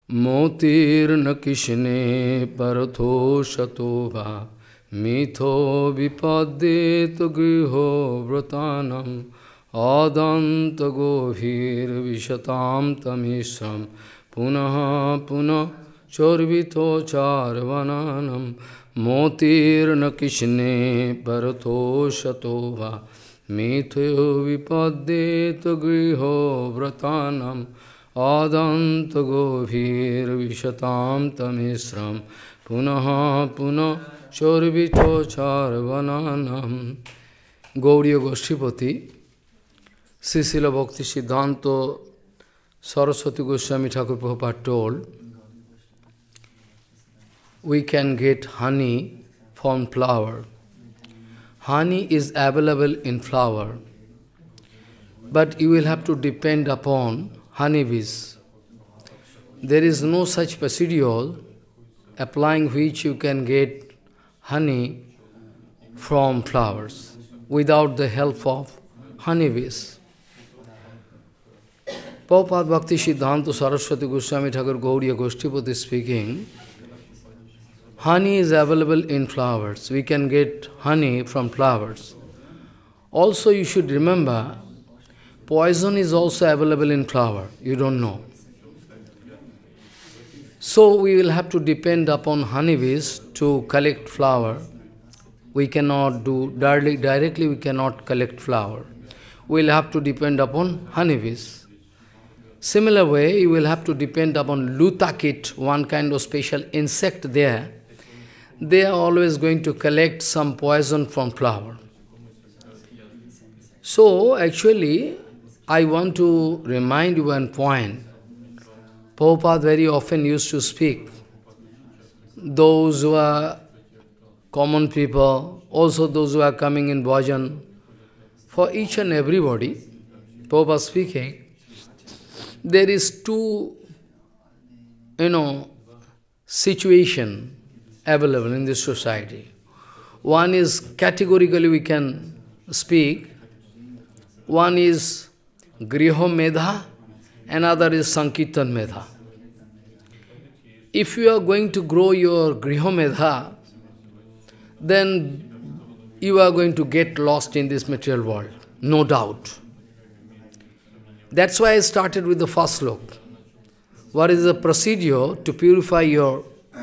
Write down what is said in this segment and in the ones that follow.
motirna kishne paratho shatova mitho vipaddeto griho vratanam adanta govir vishatam tamishram punaha punah chorvito charvananam motirna kishne paratho shatova mitho vipaddeto griho vratanam adanta govir vishatam tamishram punaha punah chorvito charvananam. Gaudiya Devotees, Srila Bhakti Siddhanta Saraswati Goswami Thakur Prabhupada told, we can get honey from flower. Honey is available in flower, but you will have to depend upon honeybees. There is no such procedure applying which you can get honey from flowers without the help of honeybees. Prabhupada Bhakti Siddhanta Saraswati Goswami Thakur Gaudiya Devotees speaking, honey is available in flowers. We can get honey from flowers. Also you should remember, poison is also available in flower. You don't know. So we will have to depend upon honeybees to collect flower. We cannot do directly, we cannot collect flower. We will have to depend upon honeybees. Similar way, you will have to depend upon lutakit, one kind of special insect there. They are always going to collect some poison from flower. So, actually, I want to remind you one point. Prabhupada very often used to speak. Those who are common people, also those who are coming in bhajan, for each and everybody, Prabhupada speaking, there is two, situation available in this society. One is categorically we can speak, one is griho medha, another is sankirtan medha. If you are going to grow your griho medha, then you are going to get lost in this material world, no doubt. That's why I started with the first slok. What is the procedure to purify your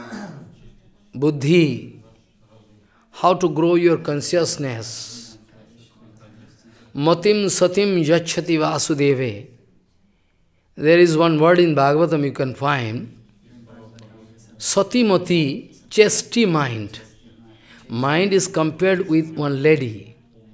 buddhi? How to grow your consciousness? Matim satim yachati vasudeve. There is one word in Bhagavatam you can find. Satimati, chastity mind. Mind is compared with one lady.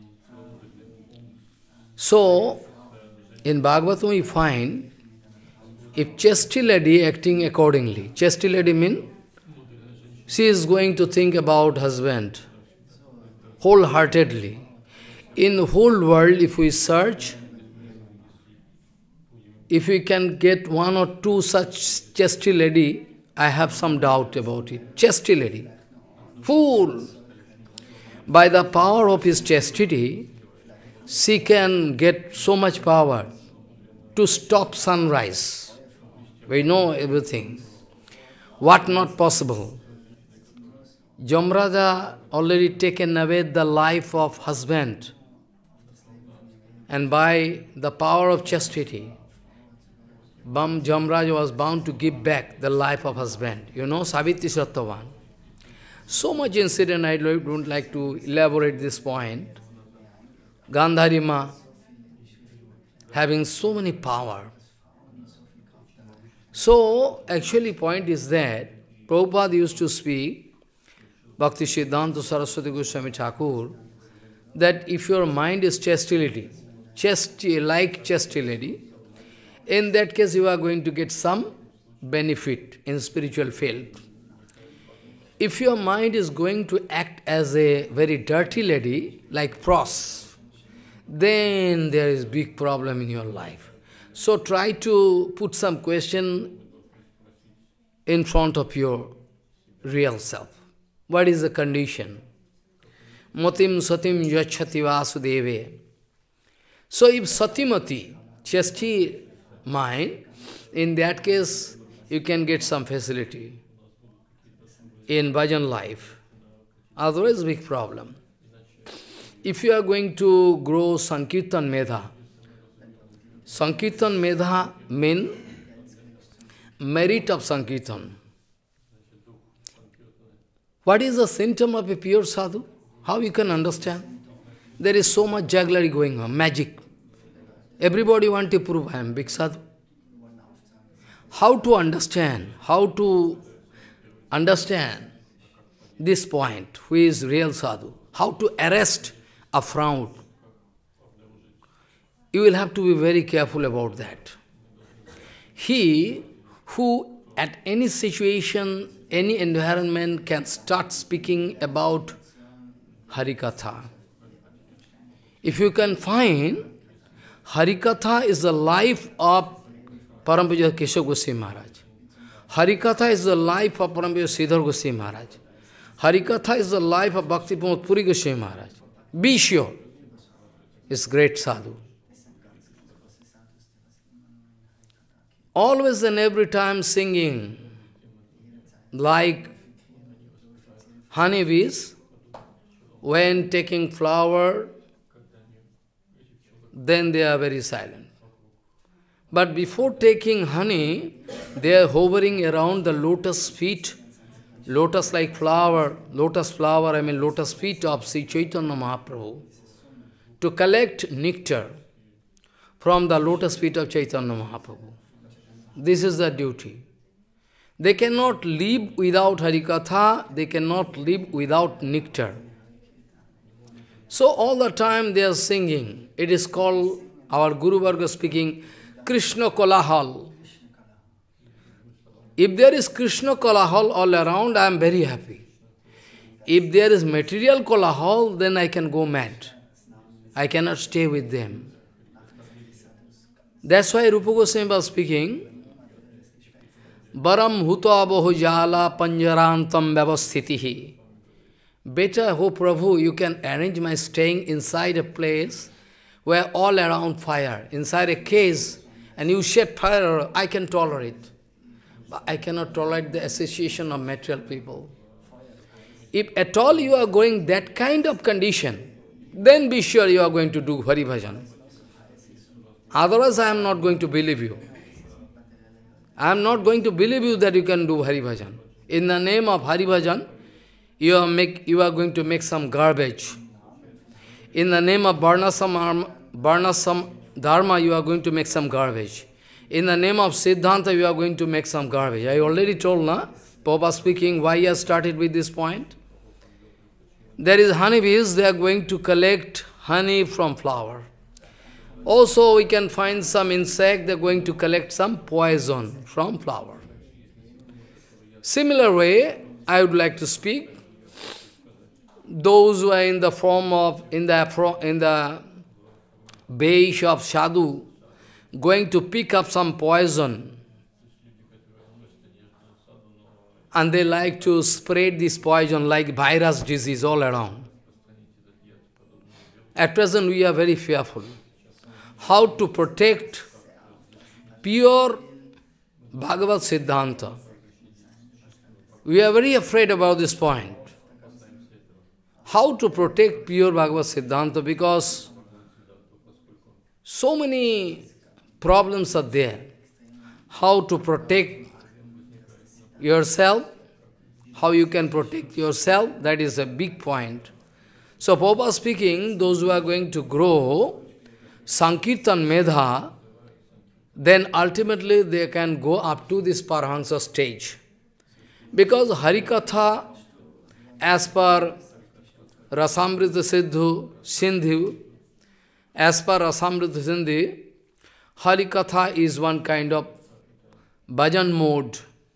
So, in Bhagavatam we find, if chastity lady acting accordingly, chastity lady means, she is going to think about husband wholeheartedly. In the whole world, if we search, if we can get one or two such chastity lady, I have some doubt about it. Chastity lady, full. By the power of his chastity, she can get so much power to stop sunrise. We know everything. What not possible? Jamraja already taken away the life of husband. And by the power of chastity, Jamraja was bound to give back the life of husband. You know, Savitri Sattvavan. So much incident, I don't like to elaborate this point. Gandhari Ma having so many power. So, actually point is that Prabhupada used to speak, Bhakti Siddhanta Saraswati Goswami Thakur, that if your mind is chastity, like chastity, in that case you are going to get some benefit in spiritual field. If your mind is going to act as a very dirty lady, like pros, then there is big problem in your life. So try to put some question in front of your real self. What is the condition? Matim satim yachati vasudeve. So if satimati, chastity mind, in that case, you can get some facility in bhajan life. Otherwise, big problem. If you are going to grow Sankirtan Medha means merit of Sankirtan. What is the symptom of a pure sadhu? How you can understand? There is so much jugglery going on, magic. Everybody wants to prove I am big sadhu. How to understand? How to understand this point, who is real sadhu? How to arrest a fraud? You will have to be very careful about that. He who at any situation, any environment can start speaking about Harikatha. If you can find, Harikatha is the life of Parampuja Keshav Goswami Maharaj. Harikatha is the life of Parampuja Sridhar Goswami Maharaj. Harikatha is the life of Bhakti Pramod Puri Goswami Maharaj. Be sure, is great sadhu. Always and every time singing like honeybees, when taking flower, then they are very silent. But before taking honey, they are hovering around the lotus feet, lotus-like flower, lotus feet of Sri Chaitanya Mahaprabhu, to collect nectar from the lotus feet of Chaitanya Mahaprabhu. This is the duty. They cannot live without Harikatha, they cannot live without nectar. So all the time they are singing. It is called, our Guru Varga speaking, Krishna Kolahal. If there is Krishna Kolahal all around, I am very happy. If there is material Kolahal, then I can go mad. I cannot stay with them. That's why Rupa Goswami was speaking, Baram huta aboho jala panjarantam vyavasthitihi. Better, oh Prabhu, you can arrange my staying inside a place where all around fire, inside a case, and you shed fire, I can tolerate. But I cannot tolerate the association of material people. If at all you are going that kind of condition, then be sure you are going to do Hari Bhajan. Otherwise, I am not going to believe you. I am not going to believe you that you can do Hari Bhajan. In the name of Hari Bhajan, you are going to make some garbage. In the name of Varnashrama Dharma, you are going to make some garbage. In the name of Siddhanta, you are going to make some garbage. I already told, na? Prabhupada speaking, why I started with this point. There is honeybees, they are going to collect honey from flower. Also, we can find some insect, they are going to collect some poison from flower. Similar way, I would like to speak. Those who are in the form of, in the beige of sadhu, going to pick up some poison, and they like to spread this poison like virus disease all around. At present, we are very fearful. How to protect pure Bhagavad Siddhanta. We are very afraid about this point. How to protect pure Bhagavad Siddhanta, because so many problems are there. How to protect yourself, how you can protect yourself, that is a big point. So Prabhupada speaking, those who are going to grow Sankirtan Medha, then ultimately they can go up to this Paramahansa stage. Because Harikatha, as per Rasamrita Sindhu, as per Rasamrita Sindhu, Harikatha is one kind of bhajan mode.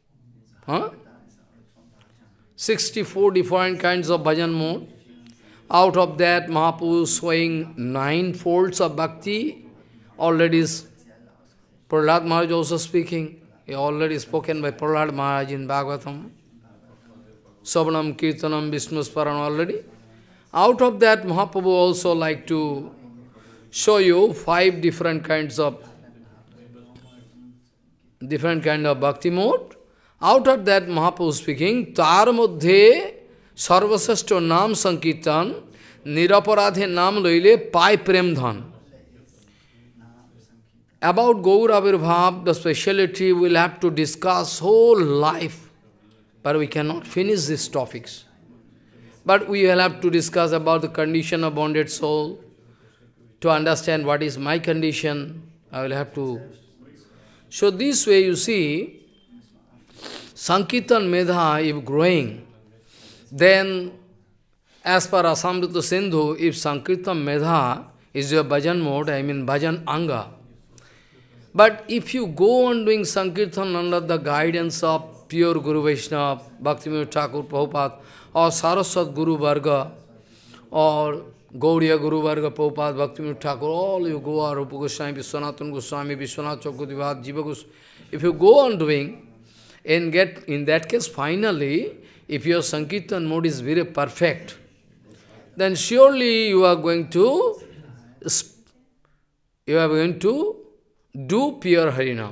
64 different kinds of bhajan mode. Out of that, Mahaprabhu is showing 9 folds of bhakti. Already is Prahlad Maharaj also speaking. He already spoken by Prahlad Maharaj in Bhagavatam. Savanam, Kirtanam, Vishnu Sparan already. Out of that, Mahaprabhu also like to show you 5 different kinds of different kind of bhakti mode. Out of that, Mahaprabhu speaking, Tar Moddhe Sarvasashto Nam Sankirtan Niraparadhe Nam Loile Pai Prem Dhan. About Gaur Avirbhav, the speciality we'll have to discuss whole life, but we cannot finish these topics. But we will have to discuss about the condition of bonded soul. To understand what is my condition, I will have to. So this way you see, Sankirtan Medha, if growing, then as per Asamrita Sindhu, if Sankirtan Medha is your bhajan mode, I mean bhajan anga. But if you go on doing Sankirtan under the guidance of Pure Guru Vaishnav, Bhakti Thakur, Prabhupad, or Saraswati Guru Varga, or Gaudiya Guru Varga, Prabhupada, Bhakti Thakur, all you go, Rupa Goswami, Vishwanathan Goswami, Vishwanath Chakravarti, Jiva Goswami. If you go on doing, and get, in that case, finally, if your Sankirtan mode is very perfect, then surely you are going to do pure Harinam.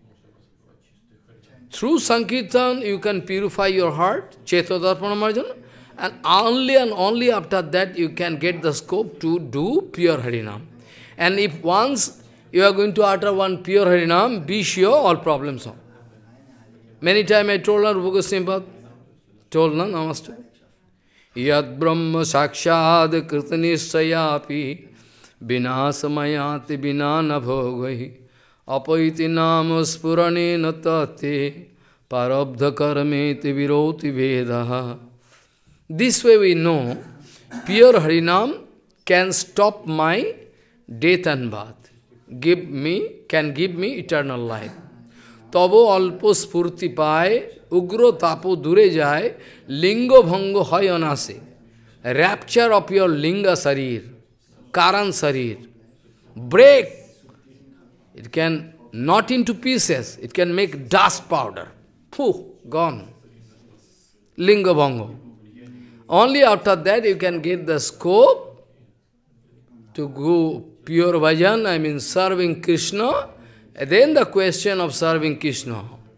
Through Sankirtan, you can purify your heart, Chetodarpana Marjana, and only after that you can get the scope to do pure Harinam. And if once you are going to utter one pure Harinam, be sure all problems solved. Many times I told her, Rupa Goswami told her, Namaste. Yad Brahma Sakshad Kirtanishayapi Vinasamayati Vinana Bhogvahi Apaiti Nama Spurane Natate Parabdha Karameti Viroti Vedaha. This way we know, pure Harinam can stop my death and birth, can give me eternal life. Tabo alpo spurti paye, ugro tapo dure jaye, lingo bhango hoy anase. Rapture of your linga sarir, karan sarir, break. It can not into pieces, it can make dust powder. Pooh, gone. Linga bhango. Only after that you can get the scope to go pure bhajan, I mean serving Krishna. And then the question of serving Krishna,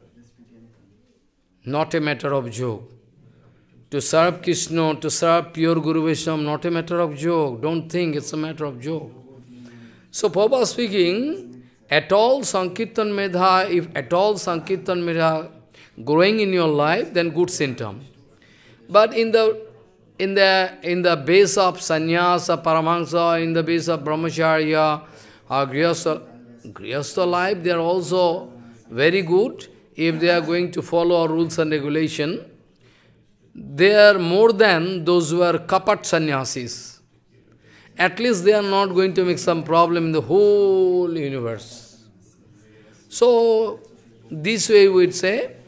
not a matter of joke. To serve Krishna, to serve pure Guru Vaishnav, not a matter of joke. Don't think it's a matter of joke. So Prabhupada speaking, at all Sankirtan Medha, if at all Sankirtan Medha growing in your life, then good symptom. But in the base of sannyasa, paramahansa, in the base of brahmacharya, or grihastha life, they are also very good if they are going to follow our rules and regulation. They are more than those who are kapat sannyasis. At least they are not going to make some problem in the whole universe. So, this way we would say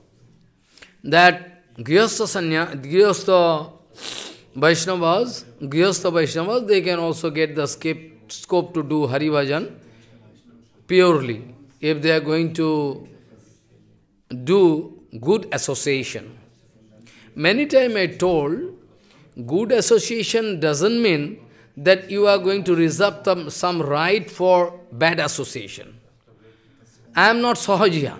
that Grihastha Vaishnavas, they can also get the scope to do Hari Bhajan purely, if they are going to do good association. Many times I told, good association doesn't mean that you are going to reserve some right for bad association. I am not Sahajiya.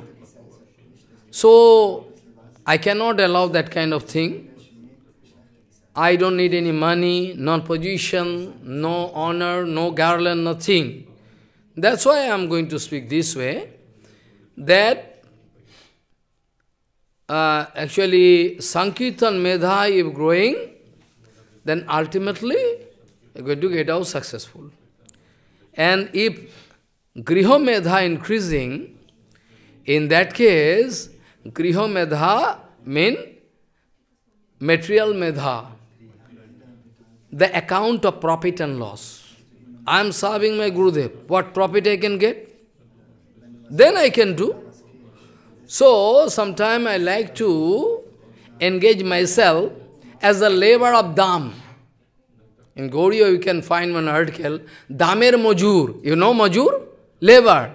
So, I cannot allow that kind of thing. I don't need any money, no position, no honor, no garland, nothing. That's why I am going to speak this way, that actually Sankirtan Medha if growing, then ultimately you are going to get out successful. And if Griha Medha increasing, in that case, Griha Medha means material Medha, the account of profit and loss. I am serving my Gurudev. What profit I can get? Then I can do. So, sometimes I like to engage myself as a labor of Dham. In Gaudiya you can find one article, Dhamer Majur. You know Majur? Labor.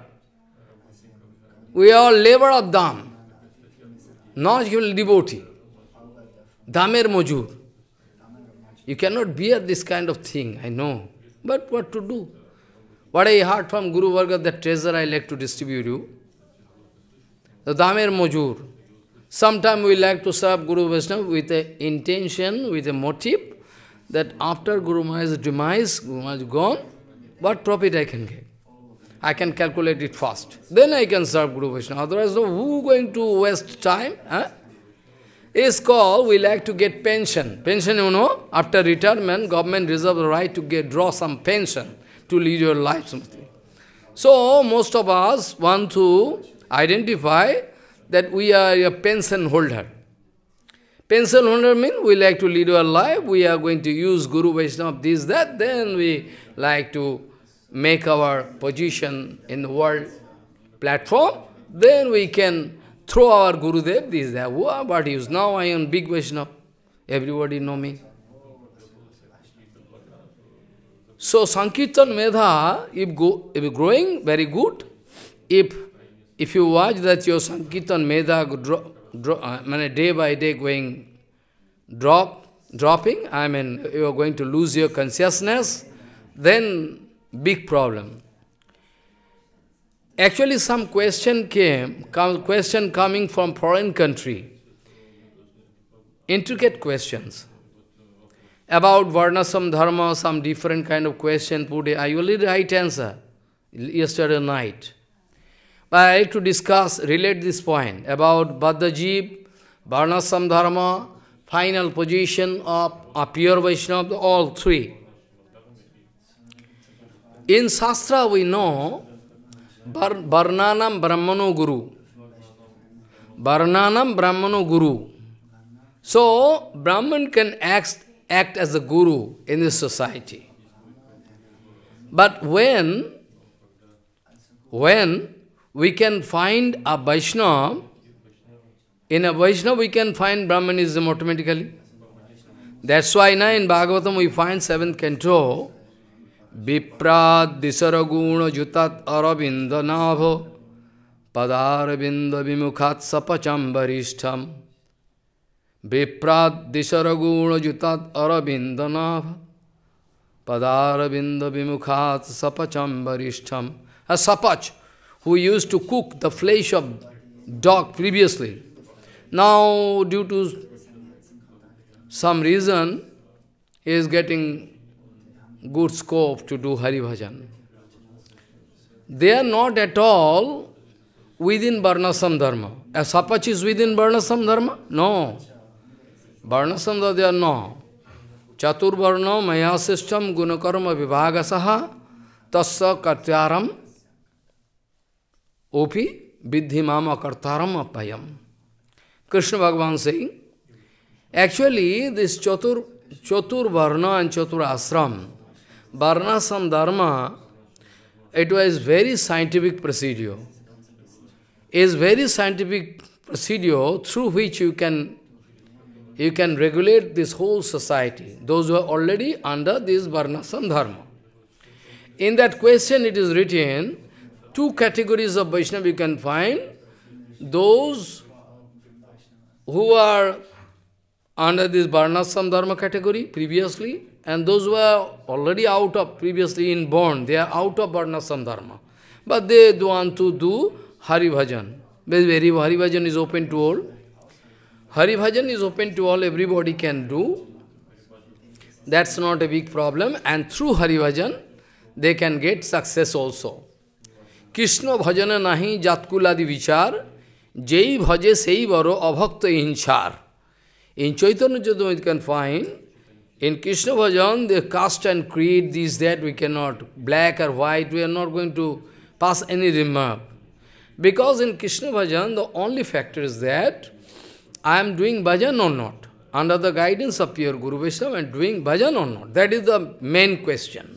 We are labor of Dham. Not devotee. Dhamer Majur. You cannot bear this kind of thing, I know. But what to do? What I heard from Guru Varga, that treasure I like to distribute you. the damer mojur. Sometimes we like to serve Guru Vaishnava with an intention, with a motive, that after Guru Maharaj's demise, Guru Maharaj is gone, what profit I can get? I can calculate it fast. Then I can serve Guru Vaishnava. Otherwise, no, who is going to waste time? Huh? It's called, we like to get pension. Pension, you know, after retirement, government reserves the right to draw some pension to lead your life. Something. So, most of us want to identify that we are a pension holder. Pension holder means we like to lead our life, we are going to use Guru Vaishnava, this, that, then we like to make our position in the world platform, then we can throw our Gurudev, this, that, what use? Now I am big Vaishnava, everybody know me. So Sankirtan Medha, if growing, very good. If you watch that your Sankirtan Medha day by day going dropping, you are going to lose your consciousness, then big problem. Actually some question coming from foreign country, intricate questions. About Varnashrama Dharma, some different kind of question put. I already write answer yesterday night. But I like to relate this point about Baddhajeev, Varnashrama Dharma, final position of a pure Vaishnava, all three. In Shastra we know Varnanam Brahmano Guru. Varnanam Brahmano Guru. So, Brahman can act as a guru in this society. But when we can find a Vaishnava, in a Vaishnava we can find Brahmanism automatically. That's why now in Bhagavatam we find 7th canto, Viprad disaraguna jutat aravinda nabho padaravinda vimukhat sapacham varishtham. Viprad disaraguna jutat aravinda nabho padaravinda vimukhat sapacham varishtham. A sapach, who used to cook the flesh of dog previously. Now, due to some reason, he is getting good scope to do Hari Bhajan. They are not at all within Varnashrama Dharma. A sapach is within Varnashrama Dharma? No. Varnashrama Dharma they are no. Chatur Varna Mayasishtam Gunakarma Vibhagasaha Tasya Kartyaram Opi Vidhi Mama Kartaram Apayam. Krishna Bhagavan saying, actually this Chatur Varna and Chatur Ashram, Varnashrama Dharma, it was very scientific procedure. It is very scientific procedure through which you can regulate this whole society, those who are already under this Varnashrama Dharma. In that question it is written, two categories of Vaishnava you can find, those who are under this Varnashrama Dharma category previously, and those who are already out of, previously inborn, they are out of Varnashrama Dharma. But they want to do Hari Bhajan. Hari Bhajan is open to all. Hari Bhajan is open to all, everybody can do. That's not a big problem. And through Hari Bhajan, they can get success also. Krishna Bhajana nahi jatkuladi vichar, jai bhaje sei varo abhakta inchar. In Chaitanya Charitamrita you can find, in Krishna Bhajan, the caste and creed, this, that, we cannot, black or white, we are not going to pass any remark. Because in Krishna Bhajan, the only factor is that I am doing bhajan or not. Under the guidance of Pure Guru Vaishnav, I am doing bhajan or not. That is the main question.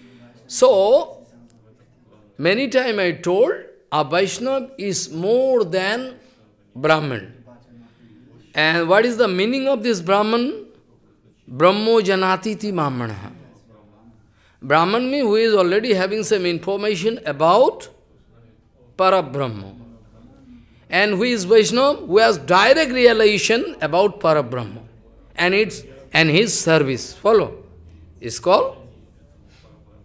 So, many times I told, a Vaishnav is more than Brahman. And what is the meaning of this Brahman? Brahmo janatiti Brahmana. Brahman means who is already having some information about Parabrahma. And who is Vaishnava? Who has direct realization about Parabrahma. And his service. Follow? Is called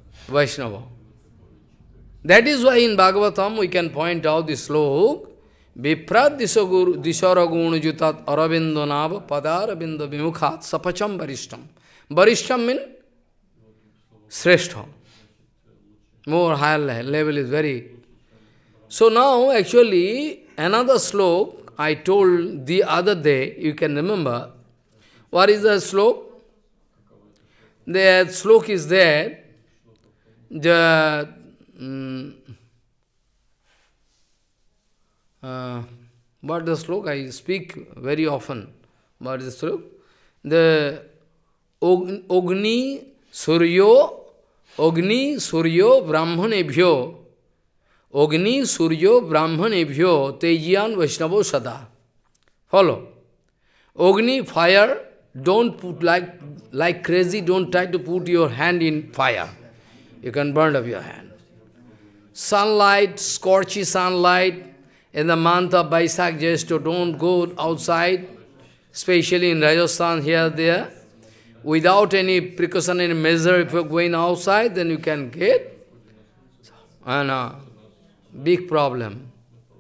Vaishnava. That is why in Bhagavatam we can point out this slok, Viprat disaragun jutat arabindo nav padarabindo vimukhat sapacham varishtam. Varishtam means sreshtham. More higher level is very... So now actually another slok I told the other day, you can remember. What is the slok? The slok is there. What the slok? I speak very often. What is the slok? The Ogni Suryo Brahmanebhyo Ogni Suryo Brahmanebhyo Tejiyan Vaishnavo Sada. Follow. Ogni, fire, don't put like crazy, don't try to put your hand in fire. You can burn up your hand. Sunlight, scorchy sunlight, in the month of Baisakh Jyeshto, don't go outside, especially in Rajasthan, here, there. Without any precautionary measure, if you are going outside, then you can get a big problem.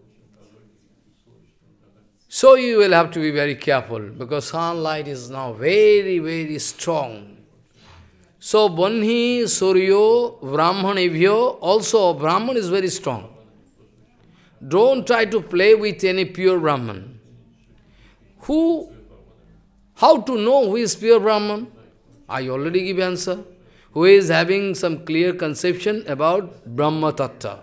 So you will have to be very careful, because sunlight is now very, very strong. So Banhi, Suryo, Brahmanebhyo, also Brahman is very strong. Don't try to play with any pure Brahman. How to know who is pure Brahman? I already give answer. Who is having some clear conception about Brahma Tattva.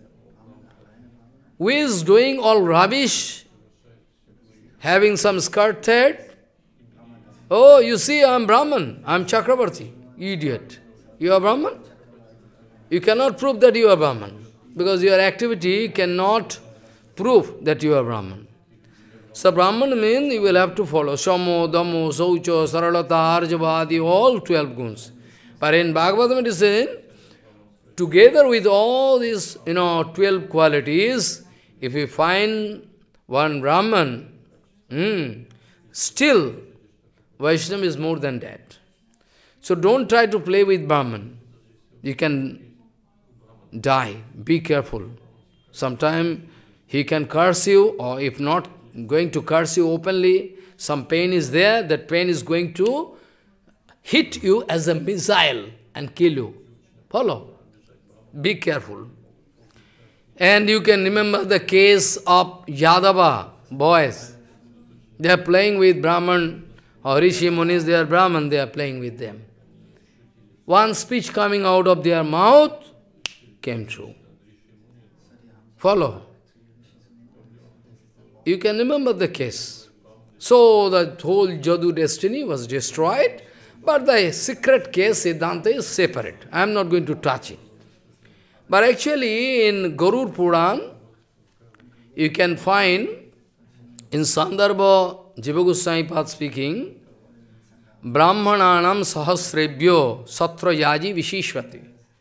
Who is doing all rubbish, having some skirt thread. Oh, you see, I am Brahman, I am Chakravarti. Idiot. You are Brahman? You cannot prove that you are Brahman, because your activity cannot prove that you are Brahman. So Brahman means you will have to follow Shamo, Damo, Saucha, Saralata, Arjavadi, all 12 guns. But in Bhagavatam it is saying, together with all these 12 qualities, if you find one Brahman, still Vaishnava is more than that. So don't try to play with Brahman. You can die. Be careful. Sometime he can curse you, or if not going to curse you openly, some pain is there, that pain is going to hit you as a missile and kill you. Follow? Be careful. And you can remember the case of Yadava boys. They are playing with Brahman, or Rishi Munis, they are Brahman, they are playing with them. One speech coming out of their mouth came true. Follow? You can remember the case. So the whole Jadu destiny was destroyed, but the secret case, Siddhanta, is separate. I am not going to touch it. But actually in Garur Puran, you can find in Sandarbha, Jiva Goswami Pad speaking, Brahmananam sahasrebhyo satra yaji vishishvati.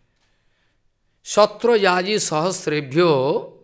Satra yaji sahasrebhyo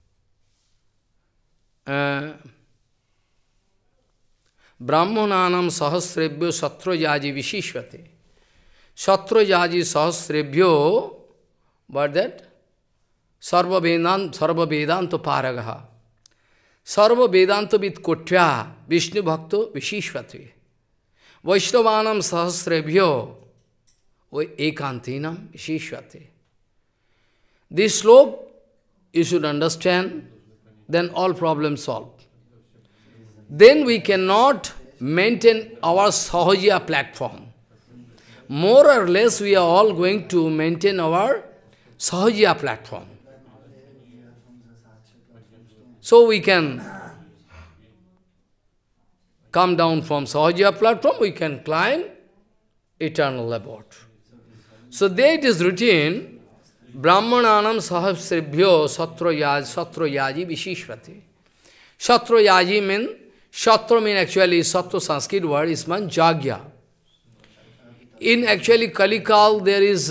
Brahmananam sahasrebhyo satra yaji vishishvati. Satra yaji sahasrebhyo, what that? Sarva Vedanto paragaha. Sarva Vedanto vid kotya Vishnu bhakto vishishvati. Vaishnavanam sahasrebhyo ekantinam vishishvati. This slope you should understand, then all problems solved. Then we cannot maintain our Sahajya platform. More or less we are all going to maintain our Sahajya platform. So we can come down from Sahajya platform, we can climb eternal abode. So there it is written, Brahmananam sahasrebhyo satra yaji vishishvati. Satra yaji means, Shatra means actually, Satra Sanskrit word is man jagya. In actually Kalikal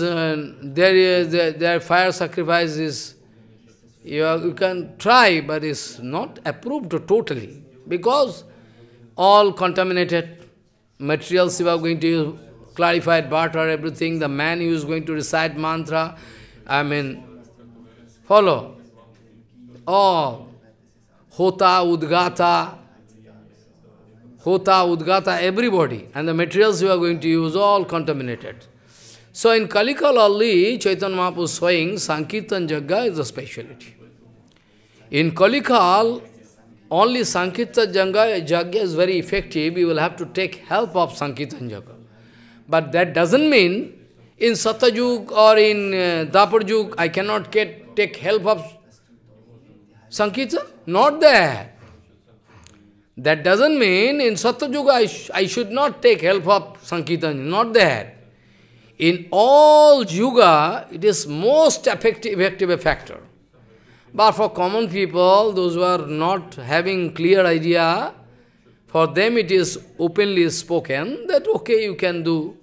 there fire sacrifices. You can try, but it's not approved totally, because all contaminated materials you are going to use, clarified butter, everything, the man who is going to recite mantra, follow. Oh, Udgata, everybody, and the materials you are going to use, all contaminated. So in Kalikal only, Chaitanya Mahaprabhu is showing Sankirtan Yajna is a speciality. In Kalikal, only Sankirtan Yajna is very effective. You will have to take help of Sankirtan Yajna. But that doesn't mean in Satyayug or in Dapur Yug, I cannot take help of Sankirtan. Not that. That doesn't mean in Satyayuga I should not take help of Sankirtan. Not that. In all Yuga, it is most effective factor. But for common people, those who are not having clear idea, for them it is openly spoken that okay, you can do.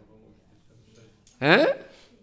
Krite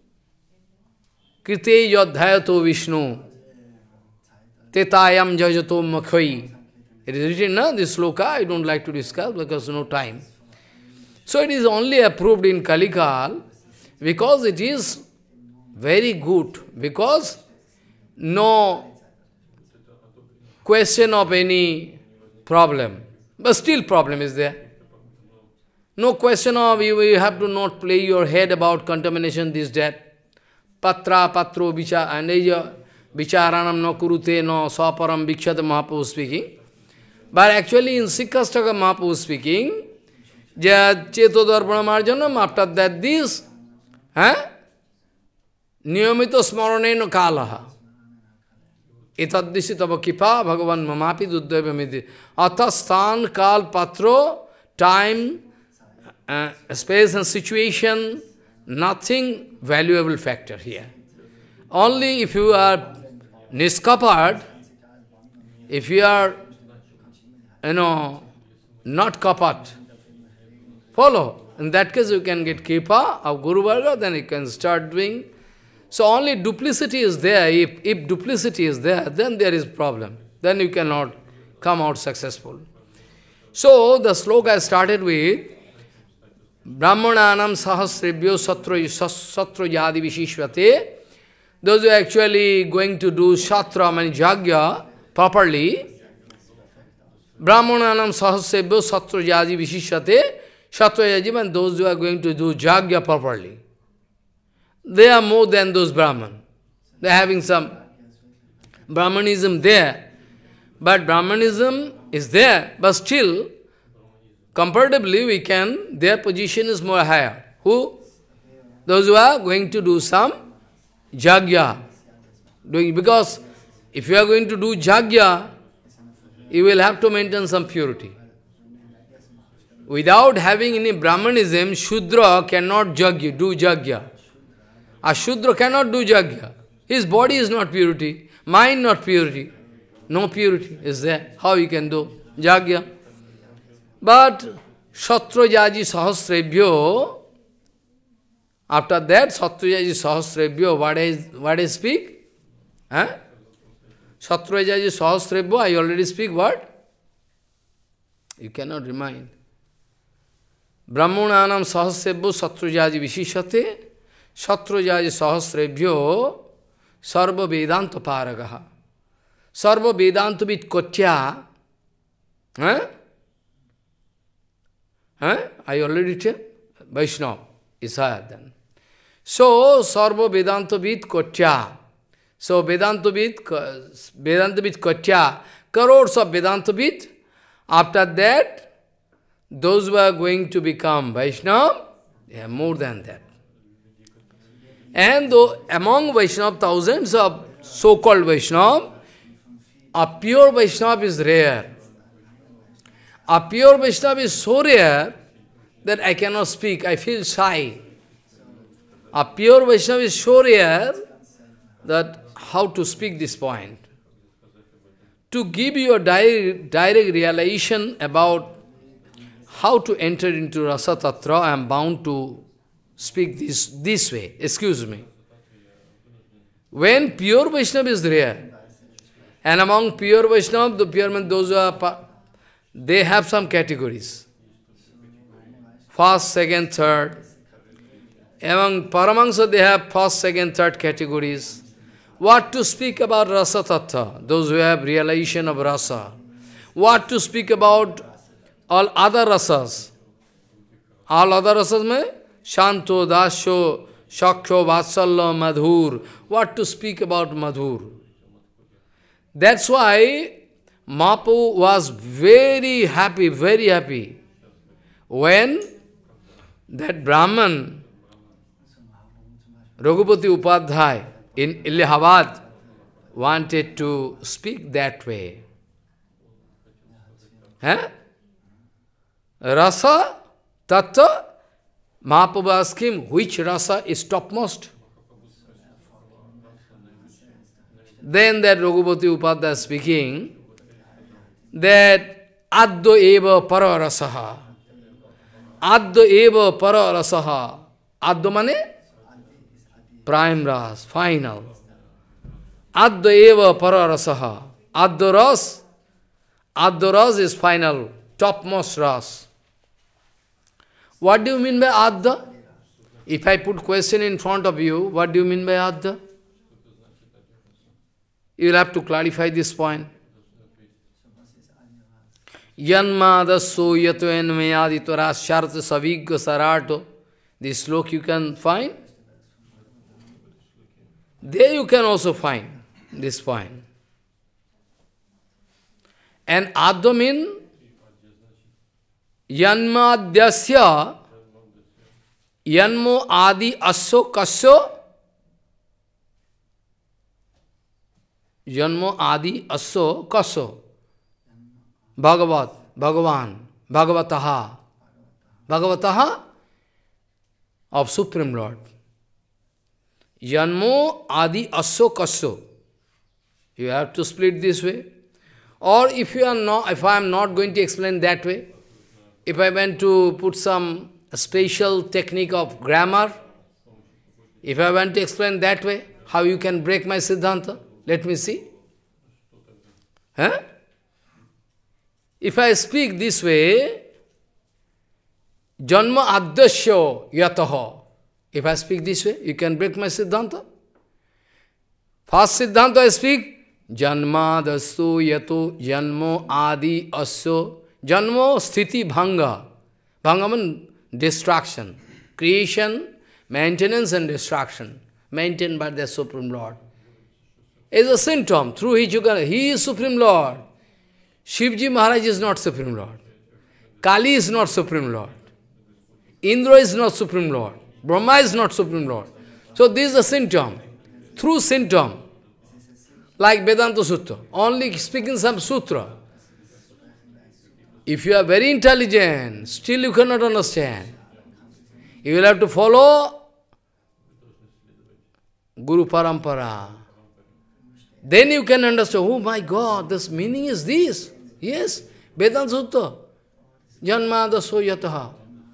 yadhayato Vishnu tetayam jajato makhai. It is written, no? This sloka, I don't like to discuss because no time. So it is only approved in Kalikal because it is very good, because no question of any problem. But still problem is there. No question of you have to not play your head about contamination, this, that. Patra, patro, vicha, and vicharanam no kurute no swaparam vikshata Mahaprabhu speaking. But actually in Sikastaka Mahaprabhu speaking, Cheto Darpana Marjanam, after that this, Niyamito Smarane no Kalaha. Itadisitava Kipa, Bhagavan Mamapi Duddhavamiti. Atastan, Kal, Patro, time, space and situation, nothing valuable factor here. Only if you are niskapad, if you are, not kapat, follow. In that case you can get kripa of Guru Varga, then you can start doing. So only duplicity is there. If duplicity is there, then there is problem. Then you cannot come out successful. So the sloka started with Brahmananam sahasribhyo satro yadi vishishvate. Those who are actually going to do shatra, means yajna properly, Brahmananam sahasribhyo satro yadi vishishvate, shatra yaji, and those who are going to do yajna properly. They are more than those Brahman. They are having some Brahmanism there. But Brahmanism is there, but still, comparatively, their position is more higher. Who? Those who are going to do some yajna. Because if you are going to do yajna, you will have to maintain some purity. Without having any Brahmanism, Shudra cannot do yajna. A Shudra cannot do yajna. His body is not purity, mind not purity. No purity is there. How you can do yajna? But Satrayaji Sahasrebhyo, after that Satrayaji Sahasrebhyo, what I speak? Satrayaji Sahasrebhyo, I already speak what? You cannot remind. Brahmananam Sahasrebhyo Satrayaji Vishishate, Satrayaji Sahasrebhyo Sarva Vedanta Paragaha. Sarva Vedanta Vit Kotya. I already tell. Vaishnav is higher than. So, Sarva Vedanta Vid Kotya. So, Vedanta Vid Kotya. Crores of Vedanta Vid. After that, those who are going to become Vaishnav, they are more than that. And though among Vaishnav, thousands of so-called Vaishnav, a pure Vaishnav is rare. A pure Vaishnava is so rare that I cannot speak, I feel shy. A pure Vaishnava is so rare that how to speak this point. To give you a direct realization about how to enter into Rasa Tattva, I am bound to speak this way. Excuse me. When pure Vaishnava is rare, and among pure Vaishnava, the pure men, those who are they have some categories. First, second, third. Among Paramahansa, they have first, second, third categories. What to speak about Rasa Tattva, those who have realization of Rasa. What to speak about all other rasas. All other rasas mean Shanto, Dasho, Shaksho, Vatsalya, Madhur. What to speak about Madhur? That's why Mahaprabhu was very happy, when that Brahman, Raghupati Upadhyay in Allahabad, wanted to speak that way. Rasa Tattva, Mahaprabhu asked him, which rasa is topmost? Then that Raghupati Upadhyay speaking, that Addo eva para rasaha. Addo eva para rasaha. Addo mane? Prime ras, final. Addo eva para rasaha. Addo ras is final, topmost ras. What do you mean by Adda? If I put question in front of you, what do you mean by Adda? You will have to clarify this point. Yanmadaso yato enmayadito rasyartha savigga sarato. This slok you can find. There you can also find this point. And Adda means Yanmadyasya Yanmo adi asso kasyo Yanmo adi asso kasyo Bhagavan, Bhagavataha of Supreme Lord. Yanmo adi asso kasyo. You have to split this way. Or if I am not going to explain that way, if I want to put some special technique of grammar, if I want to explain that way, how you can break my Siddhanta? Let me see. If I speak this way, Janma Addasya Yataha. If I speak this way, you can break my Siddhanta. First Siddhanta I speak, Janma Dasso Yato Janmo Adi Asyo. Janmo Sthiti Bhanga. Bhanga means destruction. Creation, maintenance and destruction. Maintained by the Supreme Lord. Is a symptom. Through which you can, he is Supreme Lord. Shivji Maharaj is not Supreme Lord. Kali is not Supreme Lord. Indra is not Supreme Lord. Brahma is not Supreme Lord. So this is a symptom. Through symptom. Like Vedanta Sutra. Only speaking some sutra. If you are very intelligent, still you cannot understand. You will have to follow Guru Parampara. Then you can understand, oh my God, this meaning is this. Yes, Vedanta Sutta. Janma daso yataha.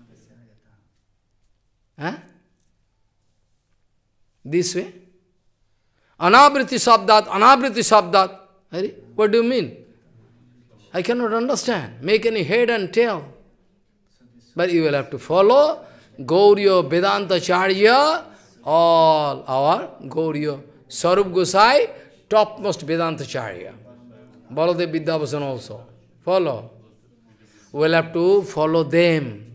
This way. Anabriti sabdat. What do you mean? I cannot understand. Make any head and tail. But you will have to follow Gaudiya Vedanta Charya, all our Gaudiya Sarup Gosai, topmost Vedanta Charya. Baladev Vidyabhasan also. Follow. We will have to follow them.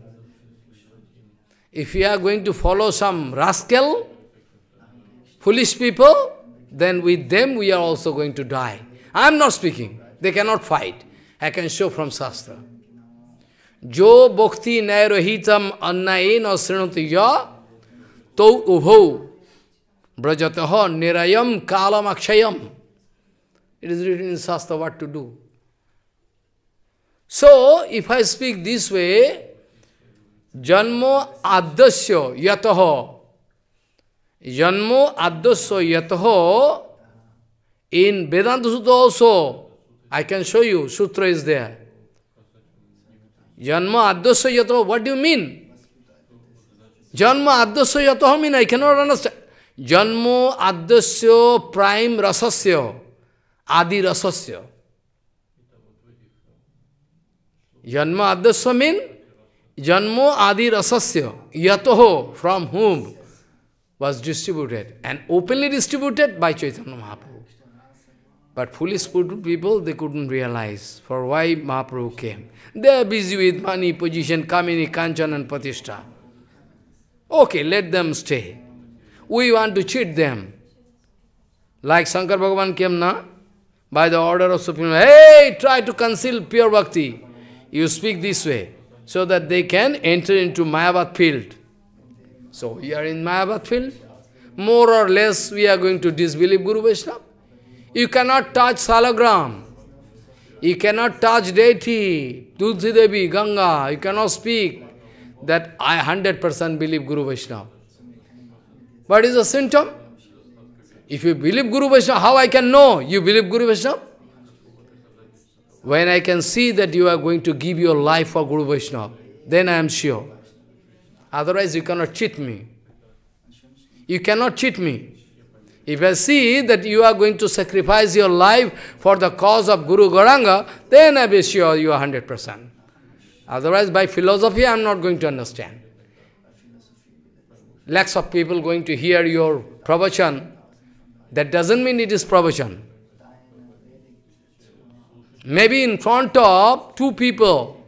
If you are going to follow some rascal, foolish people, then with them we are also going to die. I am not speaking. They cannot fight. I can show from Shastra. Jo bhakti nairohitam annaena srinati ya to ubho brajataha nirayam kalam akshayam. It is written in Shastra what to do. So, if I speak this way, janmo addasya yataha. Janmo addasya yataha. In Vedanta Sutra also, I can show you, sutra is there. Janma addasya yataha, what do you mean? Janma addasya yataha mean, I cannot understand. Janmo addasya prime rasasya, adi rasasya. Janma addasya mean, janmo adi rasasya, yataho, from whom? was distributed, and openly distributed by Chaitanya Mahaprabhu. But foolish people, they couldn't realize for why Mahaprabhu came. They are busy with money, position, kamini, kanchan and pratishtha. Okay, let them stay. We want to cheat them. Like Shankar Bhagavan came now, by the order of Supreme Lord, hey, try to conceal pure bhakti. You speak this way, so that they can enter into Mayavad field. So we are in Mayavad field. More or less, we are going to disbelieve Guru Vaishnava. You cannot touch Salagram. You cannot touch deity, Tulsi Devi, Ganga. You cannot speak that I 100% believe Guru Vaishnava. What is the symptom? If you believe Guru Vaishnava, how I can know you believe Guru Vaishnava? When I can see that you are going to give your life for Guru Vaishnava, then I am sure. Otherwise, you cannot cheat me. You cannot cheat me. If I see that you are going to sacrifice your life for the cause of Guru Gauranga, then I be sure you are 100%. Otherwise, by philosophy, I am not going to understand. Lakhs of people going to hear your pravachan. That doesn't mean it is pravachan. Maybe in front of 2 people,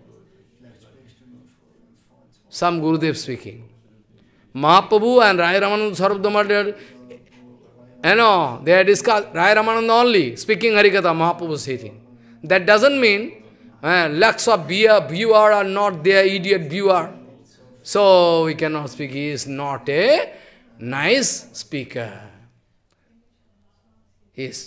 some Gurudev speaking. Mahaprabhu and Rai Ramananda Sarvadhamma, they are discussed, Rai Ramananda only, speaking Harikatha, Mahaprabhu sitting. That doesn't mean lakhs of viewer are not there, idiot viewer. So we cannot speak, he is not a nice speaker. He is.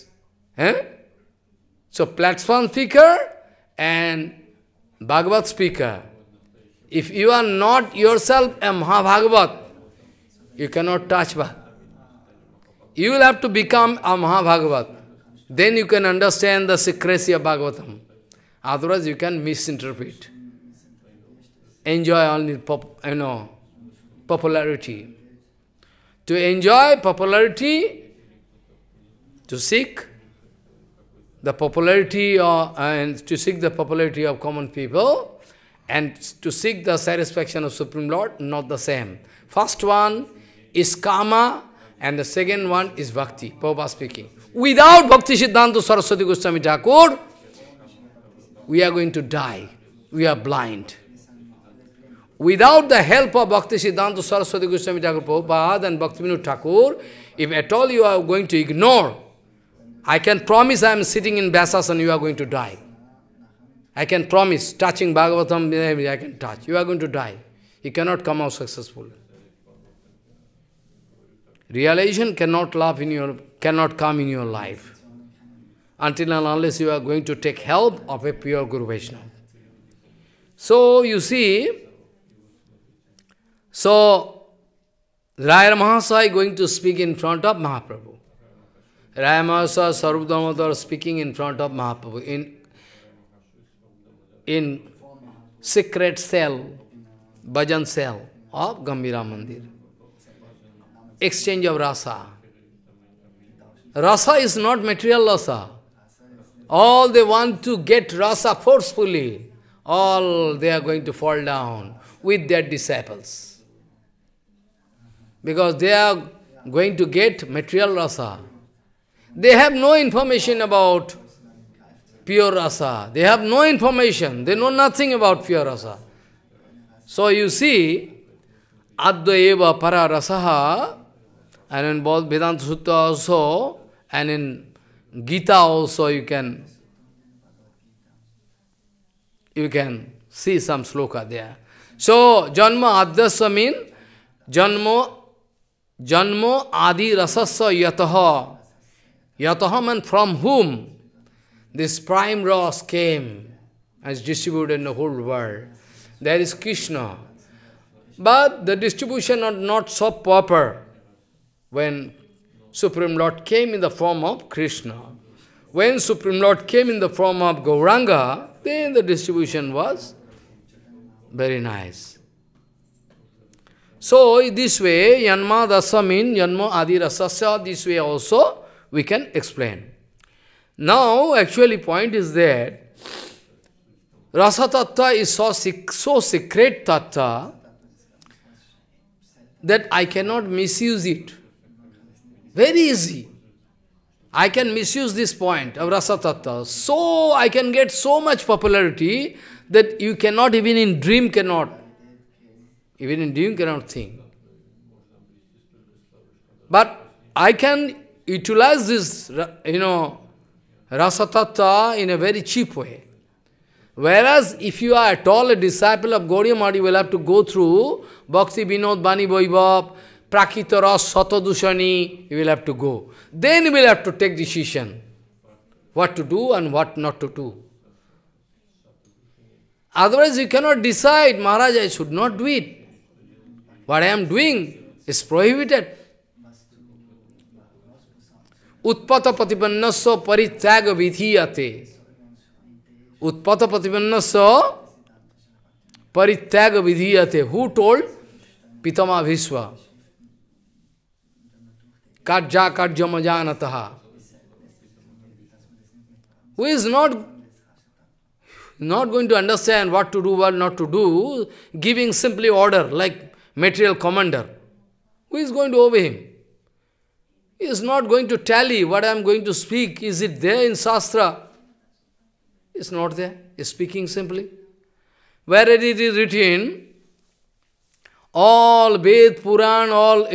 So platform speaker and Bhagavad speaker. If you are not yourself a Mahabhagavat, you cannot touch Bhagavad. You will have to become a Mahabhagavat. Then you can understand the secrecy of Bhagavatam. Otherwise you can misinterpret. Enjoy only popularity. To enjoy popularity, to seek the popularity of common people, and to seek the satisfaction of Supreme Lord, not the same. First one is karma, and the second one is bhakti. Prabhupada speaking. Without Bhakti Siddhanta Saraswati Goswami Thakur, we are going to die. We are blind. Without the help of Bhakti Siddhanta Saraswati Goswami Thakur Prabhupada and Bhaktivinoda Thakur, if at all you are going to ignore, I can promise I am sitting in Vyasasana, you are going to die. I can promise, touching Bhagavatam, I can touch. You are going to die. You cannot come out successful. Realization cannot come in your life until and unless you are going to take help of a pure Guru Vaishnava. So, you see, Raya Mahasaya is going to speak in front of Mahaprabhu. Raya Mahasaya Sarvadhamma speaking in front of Mahaprabhu in secret cell, bhajan cell of Gambhira Mandir. Exchange of rasa. Rasa is not material rasa. All they want to get rasa forcefully. All they are going to fall down with their disciples. Because they are going to get material rasa. They have no information about pure rasa. They have no information. They know nothing about pure rasa. So you see, Advaeva para rasaha, and in both Vedanta Sutta also, and in Gita also you can see some sloka there. So, Janma Adyasya means, Janmo AdiRasasya yataha. Yataha means from whom this prime rasa came and is distributed in the whole world. There is Krishna. But the distribution is not so proper. When Supreme Lord came in the form of Krishna, when Supreme Lord came in the form of Gauranga, then the distribution was very nice. So, in this way, Yanma Dasa means Yanma AdiRasasya, this way also we can explain. Now, actually point is that Rasa Tattva is so secret Tattva that I cannot misuse it. Very easy. I can misuse this point of Rasa Tattva. So I can get so much popularity that you cannot, even in dream cannot think. But I can utilize this, Rasa Tattva in a very cheap way. Whereas if you are at all a disciple of Gaudiya Math, you will have to go through Bhakti Vinod Bani Vaibhav, Prakita Ras Satadushani, you will have to go. Then you will have to take decision, what to do and what not to do. Otherwise you cannot decide, Maharaj, I should not do it. What I am doing is prohibited. Utpata patipannasya parityaga vidhiyate. Utpata patipannasya parityaga vidhiyate. Who told? Pitama Bhishma. Karja karja majanataha. Who is not going to understand what to do, what not to do, giving simply order like material commander. Who is going to obey him? He is not going to tally what I am going to speak. Is it there in Shastra? It's not there. He is speaking simply. Where it is written, all Ved, Puran, all,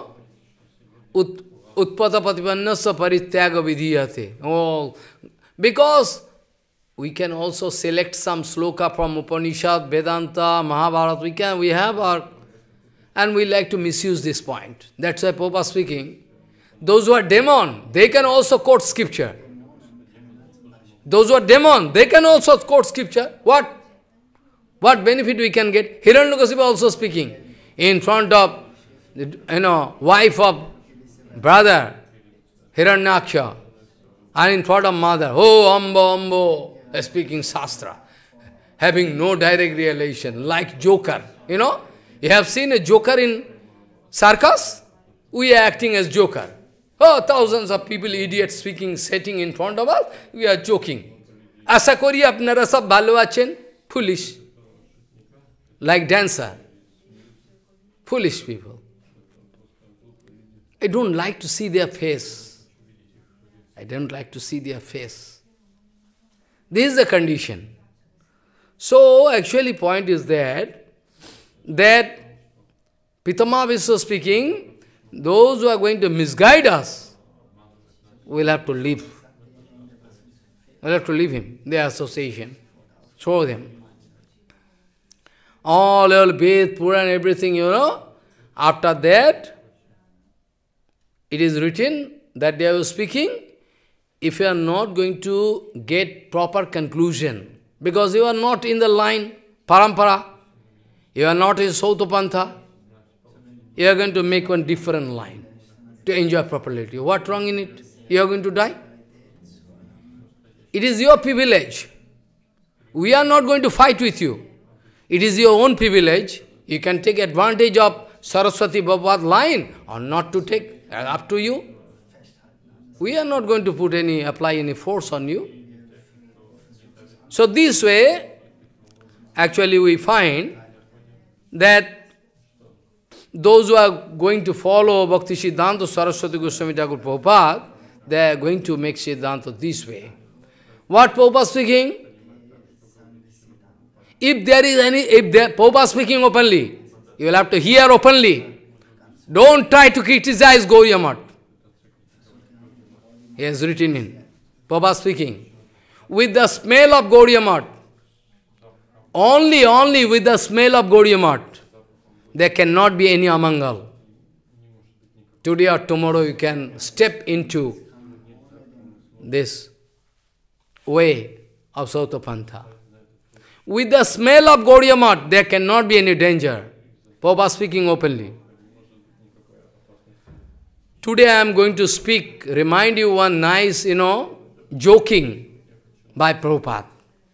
Utpata Patipannasya Parityaga Vidhiyate. All. Because we can also select some sloka from Upanishad, Vedanta, Mahabharata. We have our, and we like to misuse this point. That's why Prabhupada speaking. Those who are demon, they can also quote scripture. Those who are demon, they can also quote scripture. What benefit we can get? Hiranyakasipu also speaking in front of, wife of brother, Hiranyaksha, and in front of mother. Oh, Ambo, speaking Shastra, having no direct relation, like joker. You have seen a joker in circus? We are acting as joker. Oh, thousands of people, idiots speaking, sitting in front of us, we are joking. Asa kori apnara sab bhalo achen? Foolish. Like dancer. Foolish people. I don't like to see their face. I don't like to see their face. This is the condition. So, actually point is that Pitama Vishwa speaking, those who are going to misguide us, will have to leave. We'll have to leave him, their association. Throw them. All Ved, Puran, everything, After that, it is written that they are speaking, if you are not going to get proper conclusion, because you are not in the line, parampara, you are not in Sautapantha, you are going to make one different line to enjoy properly. What wrong in it? You are going to die? It is your privilege. We are not going to fight with you. It is your own privilege. You can take advantage of Saraswati Prabhupada line or not to take, up to you. We are not going to apply any force on you. So this way, actually we find that those who are going to follow Bhakti Siddhanta Saraswati Goswami Thakur Prabhupada, they are going to make Siddhanta this way. What Prabhupada speaking? If Prabhupada speaking openly, you will have to hear openly. Don't try to criticize Gaudiya Math. He has written in, Prabhupada speaking, with the smell of Gaudiya Math, only with the smell of Gaudiya Math, there cannot be any amangal. Today or tomorrow you can step into this way of Sautapantha. With the smell of Gaudiya Math, there cannot be any danger. Prabhupada speaking openly. Today I am going to remind you one nice, joking by Prabhupada.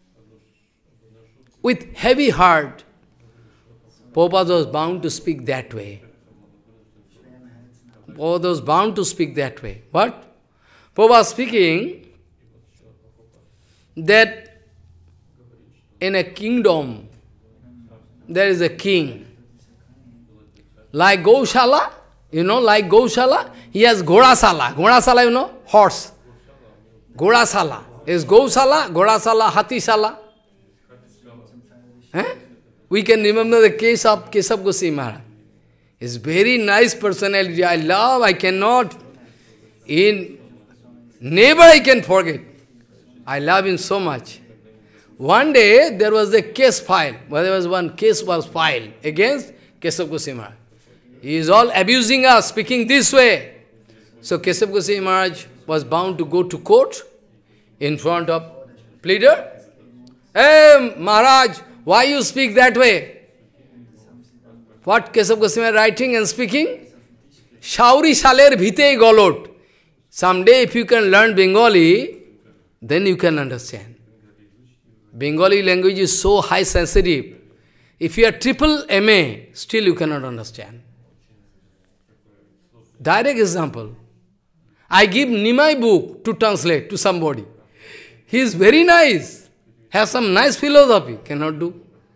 With heavy heart, Prabhupada was bound to speak that way. Prabhupada was bound to speak that way. What? Prabhupada speaking that in a kingdom, there is a king. like Gaushala, like Gaushala, he has Ghodasala. Ghodasala, horse. Ghodasala is Gausala, Ghodasala, Hatisala. We can remember the case of Keshav Goswami Maharaj. He's very nice personality. I cannot, never I can forget. I love him so much. One day, there was a case filed. There was one case was filed against Keshav Goswami Maharaj. He is all abusing us, speaking this way. So Keshav Goswami Maharaj was bound to go to court in front of pleader. Hey, Maharaj, why you speak that way? What Keshav Goswami writing and speaking? Shauri shaler bhite golot. Someday if you can learn Bengali, then you can understand. Bengali language is so high sensitive. If you are triple MA, still you cannot understand. Direct example. I give Nimai book to translate to somebody. He is very nice. Has some nice philosophy. Cannot do.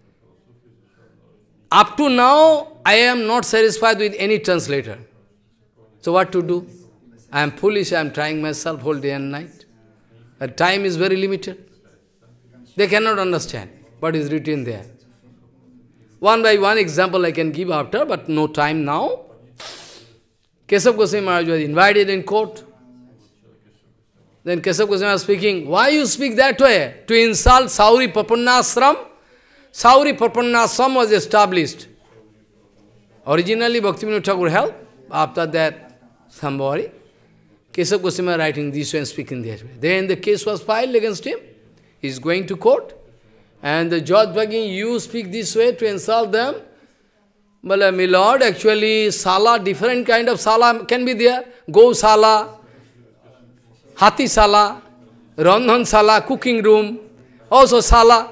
Up to now, I am not satisfied with any translator. So what to do? I am foolish. I am trying myself whole day and night. But time is very limited. They cannot understand what is written there. One by one example I can give after, but no time now. Keshav Goswami Maharaj was invited in court. Then Keshav Goswami was speaking, why you speak that way? To insult Sauri Papannashram? Sauri Papannashram was established. Originally Bhakti Thakur held. After that, somebody. Keshav Goswami writing this way and speaking that way. Then the case was filed against him. He is going to court. And the judge begging, you speak this way to insult them. Well, my lord, actually, sala, different kind of sala can be there. Go sala, hati sala, randhan sala, cooking room, also sala.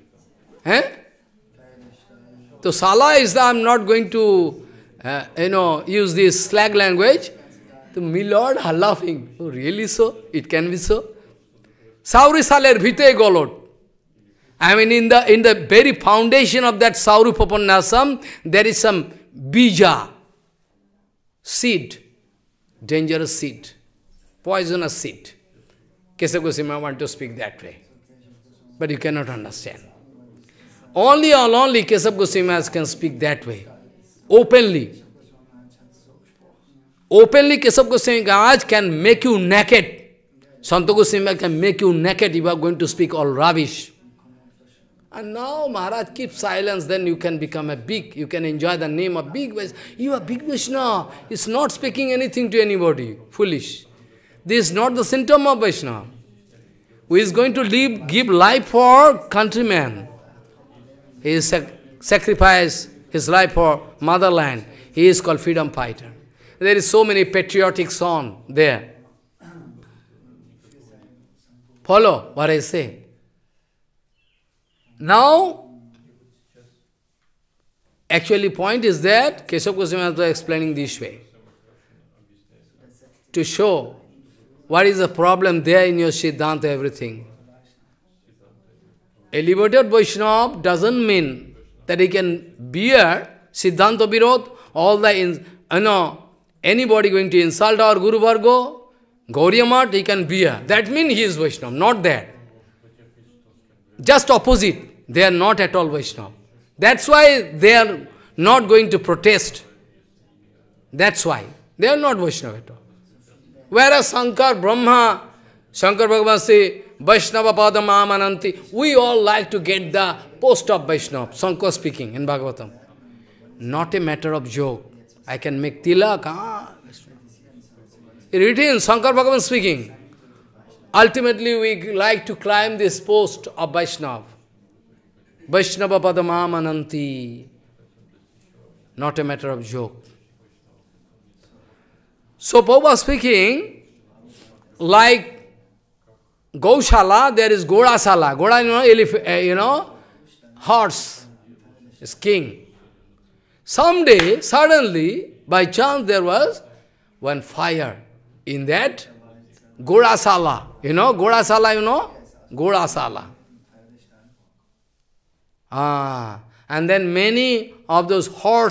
So sala is, I am not going to, use this slag language. So my lord are laughing. Oh, really so? It can be so? Sauri saler bhite golot. I mean, in the very foundation of that Sauri Papannasam, there is some bija, seed, dangerous seed, poisonous seed. Keshav Goswami want to speak that way. But you cannot understand. Only Keshav Goswami can speak that way, openly. Openly Keshav Goswami Maharaj can make you naked. Santa Goswami can make you naked if you are going to speak all rubbish. And now Maharaj keeps silence, then you can become you can enjoy the name of big Vaishnava. You are big Vaishnava. It's not speaking anything to anybody. Foolish. This is not the symptom of Vaishnava. Who is going to give life for countrymen. He is sacrifice his life for motherland. He is called freedom fighter. There is so many patriotic song there. Follow what I say. Now, actually point is that Keshav Goswami was explaining this way. To show what is the problem there in your Siddhanta, everything. A liberated Vaishnava doesn't mean that he can bear Siddhanta Virod, all the, anybody going to insult our Guru Vargo, Gaudiya Math, he can bear. That means he is Vaishnava, not that. Just opposite. They are not at all Vaishnava. That's why they are not going to protest. That's why. They are not Vaishnava at all. Whereas Shankar, Brahma, Shankar Bhagavan say, Vaishnava Padam Amananti. We all like to get the post of Vaishnava. Shankar speaking in Bhagavatam. Not a matter of joke. I can make tilak. Written, Shankar Bhagavan speaking. Ultimately, we like to climb this post of Vaishnava. Vaishnava Padam Amananti. Not a matter of joke. So, Prabhupada speaking, like Gaushala, there is Ghodasala. Ghoda, horse is king. Someday, suddenly, by chance, there was one fire in that Ghodasala. Ghodasala, Ghodasala. And then many of those horse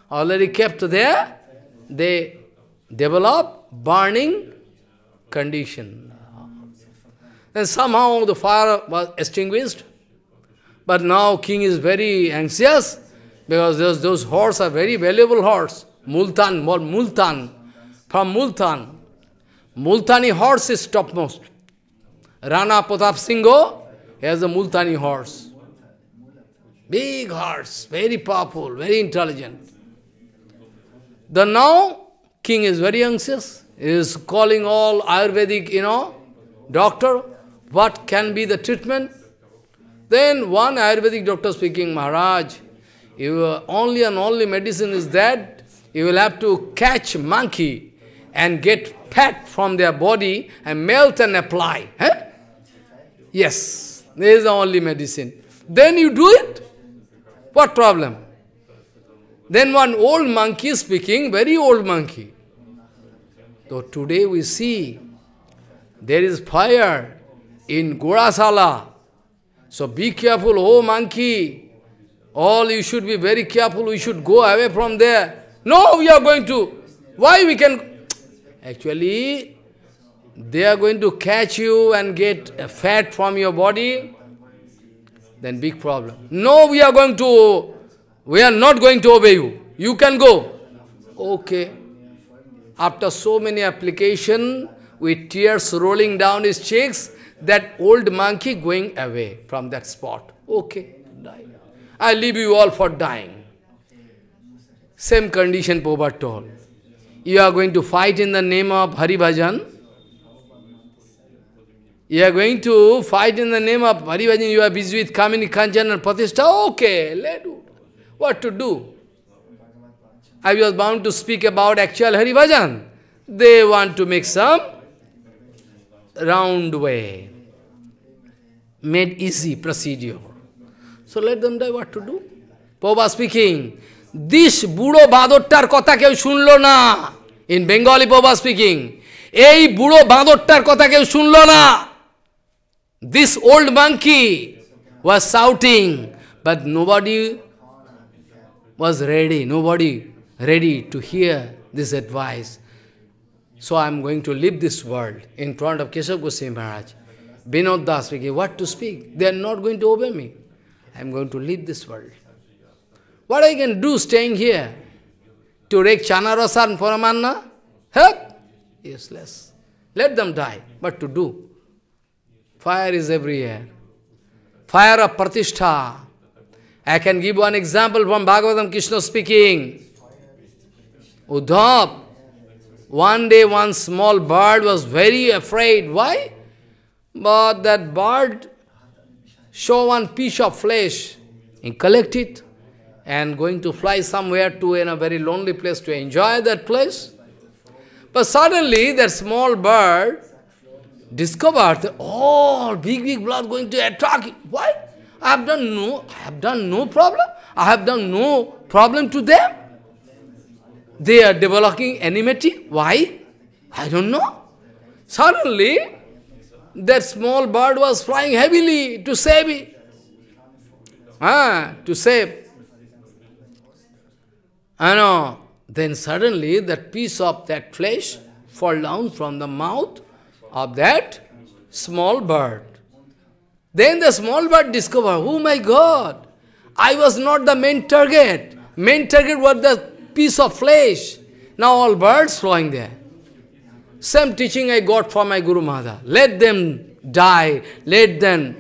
already kept there, they develop burning condition. And somehow the fire was extinguished. But now king is very anxious, because those horses are very valuable horse. Multan, Multan. From Multan. Multani horse is topmost. Rana Pratap Singho has a Multani horse. Big horse, very powerful, very intelligent. The now king is very anxious. He is calling all Ayurvedic, doctor, what can be the treatment? Then one Ayurvedic doctor speaking, Maharaj, only and only medicine is that you will have to catch monkey and get fat from their body and melt and apply. Huh? Yes, this is the only medicine. Then you do it. What problem? Then one old monkey speaking, very old monkey. So today we see there is fire in Gorasala. So be careful, oh monkey. All you should be very careful, we should go away from there. No, we are going to. Why we can? Actually, they are going to catch you and get fat from your body. Then big problem. No, we are not going to obey you. You can go. Okay. After so many application, with tears rolling down his cheeks, that old monkey going away from that spot. Okay, die. I leave you all for dying. Same condition Prabhupada told. You are going to fight in the name of Hari Bhajan. You are going to fight in the name of Hari Bhajan. You are busy with Kamini, Kanchan and Pratishtha. Okay, let do. What to do? I was bound to speak about actual Hari Bhajan. They want to make some round way. Made easy procedure. So let them die, what to do? Prabhupada speaking, this budo badottar kotha keu shunlo na. In Bengali Prabhupada speaking, ei budo badottar kotha keu shunlo na. This old monkey was shouting, but nobody was ready, nobody ready to hear this advice. So I am going to leave this world in front of Keshav Goswami Maharaj. Vinod Das speaking, what to speak? They are not going to obey me. I am going to leave this world. What I can do staying here? To rake Chanarasa and Paramanna? Help? Useless. Let them die. What to do? Fire is everywhere. Fire of pratishtha. I can give one example from Bhagavatam, Krishna speaking. Uddhav, one day one small bird was very afraid. Why? But that bird show one piece of flesh and collect it and going to fly somewhere to in a very lonely place to enjoy that place. But suddenly that small bird discovered that all big blood going to attack it. Why? I have done no problem. I have done no problem to them. They are developing enmity. Why? I don't know. Suddenly, that small bird was flying heavily to save it. To save. Then suddenly that piece of that flesh fall down from the mouth of that small bird. Then the small bird discovered, oh my God, I was not the main target. Main target was the piece of flesh. Now all birds flying there. Same teaching I got from my Guru Mahada. Let them die. Let them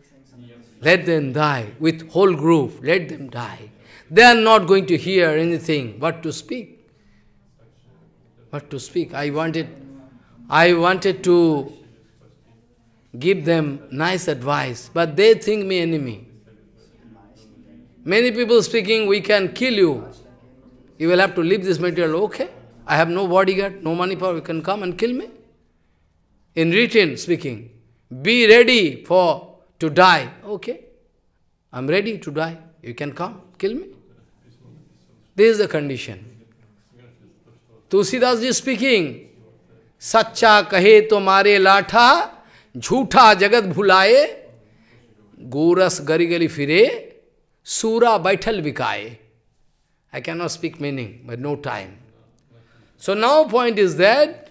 die with whole group. Let them die. They are not going to hear anything. What to speak? What to speak? I wanted to give them nice advice, but they think me enemy. Many people speaking, we can kill you. You will have to leave this material. Okay, I have no bodyguard, no money power, you can come and kill me. In written speaking, be ready to die. Okay, I am ready to die. You can come, kill me. This is the condition. Tulsidas ji speaking, Sacha kahe to mare latha, jhootha jagat bhulaye, goras gari gali fire, sura baital bikaye. I cannot speak meaning, but no time. So now point is that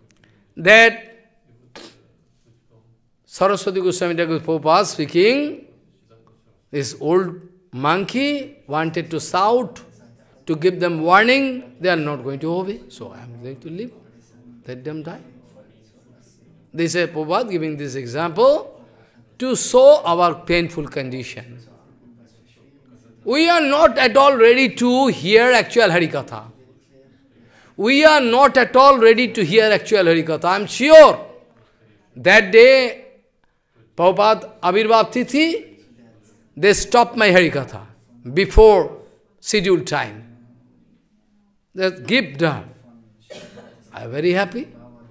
Saraswati Goswami Thakur Prabhupada speaking, this old monkey wanted to shout, to give them warning, they are not going to obey, so I am going to leave, let them die. This is Prabhupada giving this example to show our painful condition. We are not at all ready to hear actual Harikatha. We are not at all ready to hear actual Harikatha. I am sure that day, Prabhupada Abhirbhav Tithi, they stopped my Harikatha before scheduled time. That gift done. I am very happy.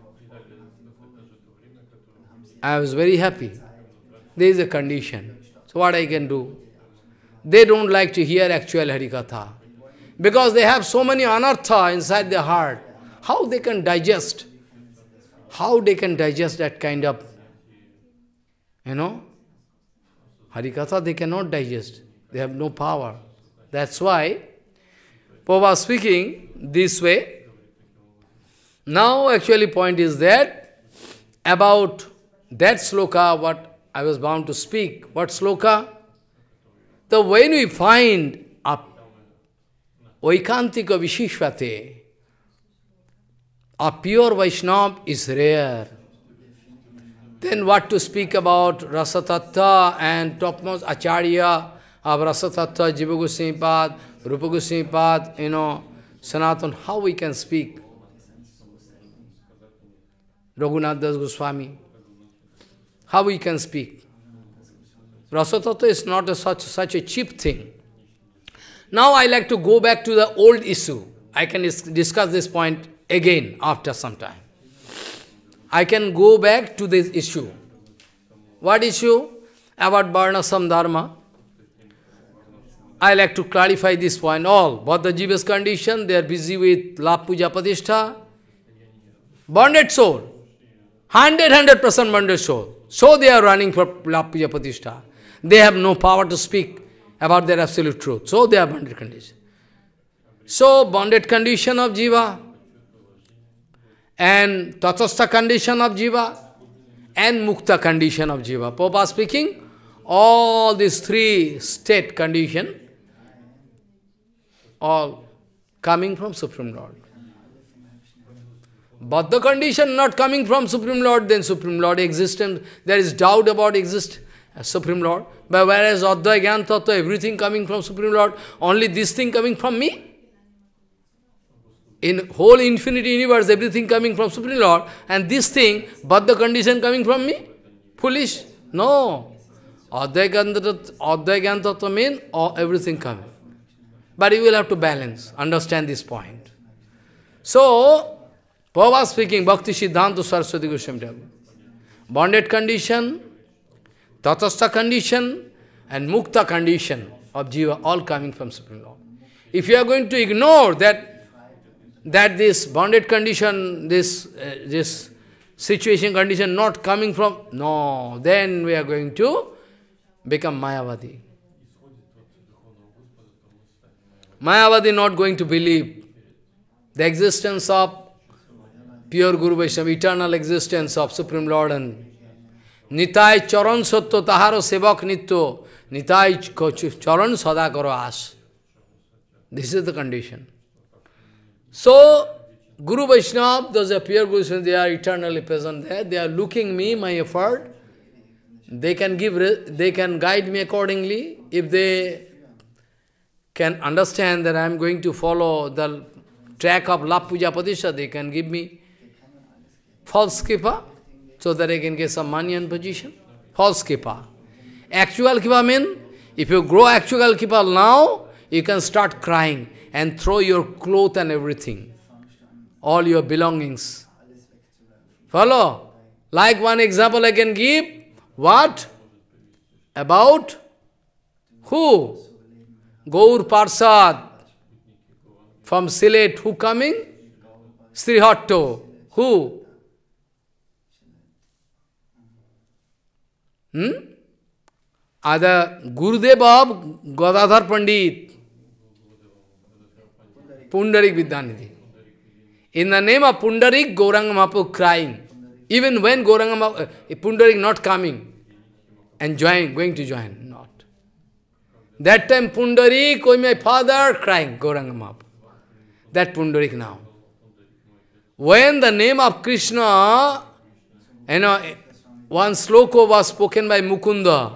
I was very happy. There is a condition. So what I can do? They don't like to hear actual Harikatha. Because they have so many anartha inside their heart. How they can digest? How they can digest that kind of, Harikatha they cannot digest. They have no power. That's why Prabhupada speaking this way. Now actually point is that about that sloka what I was bound to speak. What sloka? The when we find a Vaikantika Vishishvate, a pure Vaishnava is rare. Then what to speak about Rasa Tattva and topmost Acharya of Rasa Tattva, Jiva Goswami Pad, Rupa Goswami Pad, Sanatana, how we can speak? Raghunath Das Goswami, how we can speak? Rasa Tattva is not such a cheap thing. Now I like to go back to the old issue. I can discuss this point again after some time. I can go back to this issue. What issue? About Varnashrama Dharma. I like to clarify this point. All, what the jiva's condition, they are busy with labha, puja, pratishtha. Bonded soul. 100% bonded soul. So they are running for labha, puja, pratishtha. They have no power to speak about their absolute truth. So they are bonded condition. So bonded condition of jiva, and tatastha condition of jiva, and mukta condition of jiva. Prabhupada speaking, all these three state condition, all coming from Supreme Lord. But the condition not coming from Supreme Lord, then Supreme Lord existence, there is doubt about Supreme Lord. But whereas Advaya Gyan Tattva, everything coming from Supreme Lord, only this thing coming from me? In whole infinity universe, everything coming from Supreme Lord, and this thing, but the condition coming from me? Foolish? No. Advaya Gyan Tattva means everything coming. But you will have to balance, understand this point. So, Prabhupada speaking, Bhakti Siddhanta Saraswati Goswami Thakur. Bonded condition, tatastha condition, and mukta condition of jiva, all coming from Supreme Lord. If you are going to ignore that this bonded condition, this situation condition not coming from, no, then we are going to become Mayavadi. Mayavadi not going to believe the existence of Pure Guru Vaishnav, eternal existence of Supreme Lord, and Nitai Charan Satto Taharo Sevak Nitto, Nitai Charan Sada Karo As. This is the condition. So, Guru Vaishnav, those are pure Guru Vaishnav, they are eternally present there. They are looking me, my effort. They can guide me accordingly. If they can understand that I am going to follow the track of labha, puja, pratishtha, they can give me false kripa, so that I can get some money and position. False kripa. Actual kripa means, if you grow actual kripa now, you can start crying and throw your clothes and everything, all your belongings. Follow? Like one example I can give. What? About who? Gaur Parsad from Silet. Who coming? Srihatto. Who? Other Gurudev of Gadadhar Pandit. Pundarik Vidyanidhi. In the name of Pundarik, Gauranga Mahaprabhu crying. Even when Gauranga Mahaprabhu, Pundarik not coming and going to join, not. That time Pundarik, oh my father, crying, Gauranga Mahaprabhu. That Pundarik now. When the name of Krishna, one sloka was spoken by Mukunda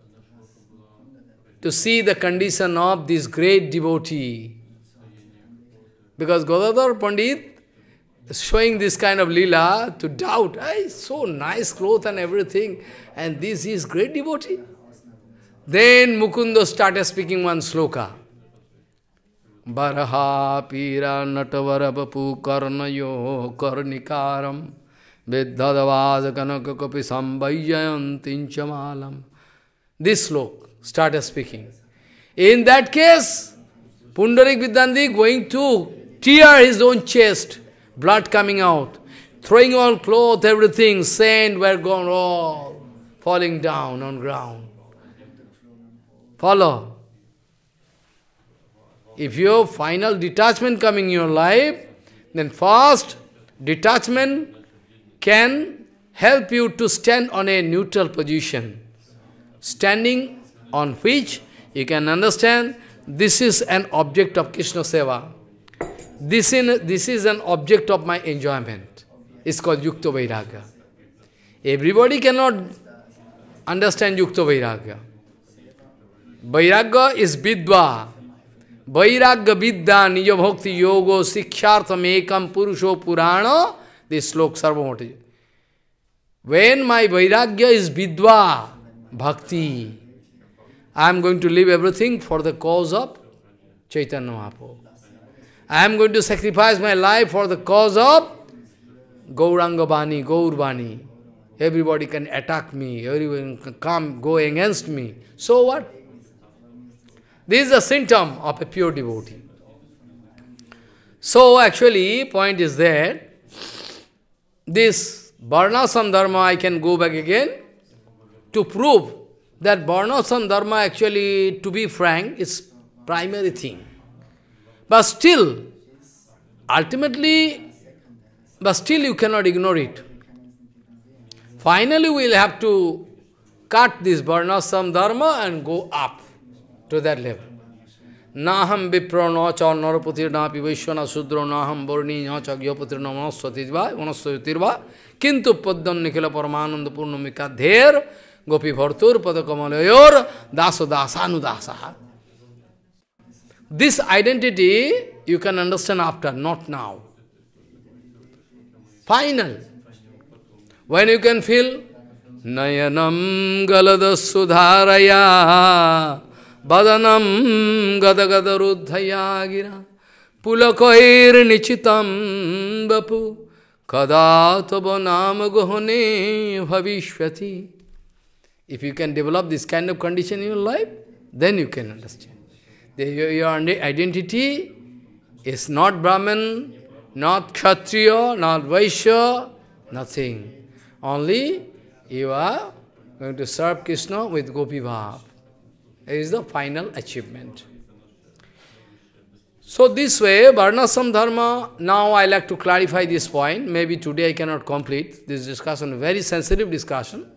to see the condition of this great devotee. Because Godadhar Pandit is showing this kind of lila to doubt, so nice clothes and everything, and this is great devotee. Then Mukunda started speaking one sloka. Baraha pira natavara bapu karnayo karnikaram viddhadavaz kanaka kapi sambayayan tinchamalam. This sloka started speaking. In that case, Pundarik Vidyanidhi going to tear his own chest, blood coming out, throwing all clothes, everything, sand were gone, all falling down on ground. Follow. If your final detachment coming in your life, then first detachment can help you to stand on a neutral position, standing on which you can understand this is an object of Krishna Seva. This is an object of my enjoyment. It's called Yukta Vairagya. Everybody cannot understand Yukta Vairagya. Vairagya is Vidva. Vairagya Vidya Nija Bhakti Yogo Sikhyartham Ekam Purusho Purana. This slok Sarvamoti. When my Vairagya is Vidva, Bhakti, I am going to leave everything for the cause of Chaitanya Mahaprabhu. I am going to sacrifice my life for the cause of Gauranga Bani, Gaur Bani. Everybody can attack me, everyone can come, go against me. So what? This is a symptom of a pure devotee. So actually, point is that this Varnashrama Dharma, I can go back again to prove that Varnashrama Dharma actually, to be frank, is primary thing. But still, ultimately, you cannot ignore it. Finally, we will have to cut this Varnashrama Dharma and go up to that level. Naham vipra nacha narapatir napi vaishwana sudra naham varni nacha gyapatir namasvatirva vanasvatirva kintu paddam nikhila paramananda purnamika dher gopi bhartur padakamalayur daso dasanu dasaha. This identity you can understand after, not now. Final. When you can feel Nayanam galada sudharaya Badanam gadagada ruddhaya gira Pulakoir nichitam bapu Kadatava nama gohane bhavishvati. If you can develop this kind of condition in your life, then you can understand. Your identity is not Brahman, not Kshatriya, not Vaishya, nothing. Only you are going to serve Krishna with Gopi Bhav. It is the final achievement. So this way, Varnashrama Dharma, now I like to clarify this point. Maybe today I cannot complete this discussion, very sensitive discussion.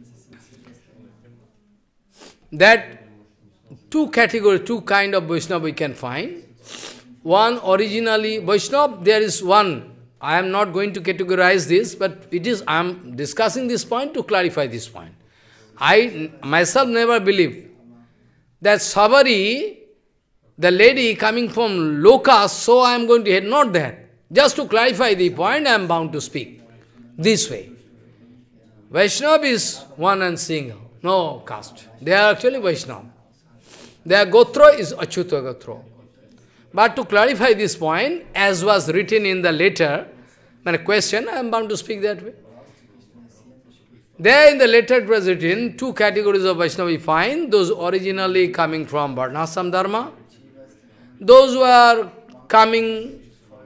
That two categories, two kind of Vaishnava we can find. One, originally, Vaishnava, there is one. I am not going to categorize this, but I am discussing this point to clarify this point. I myself never believed that Sabari, the lady coming from Loka, so I am going to head, not that. Just to clarify the point, I am bound to speak this way. Vaishnava is one and single, no caste. They are actually Vaishnava. Their Gotra is Achyuta Gotra. But to clarify this point, as was written in the letter, when a question, I am bound to speak that way. There in the letter it was written, two categories of Vaishnava we find, those originally coming from Varnashrama Dharma, those who are coming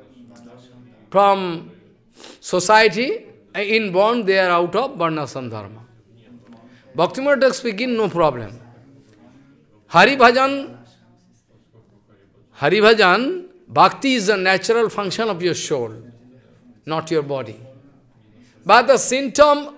from society, inborn, they are out of Varnashrama Dharma. Bhaktivinoda speaking, no problem. Hari Bhajan, Bhakti is a natural function of your soul, not your body. But the symptom,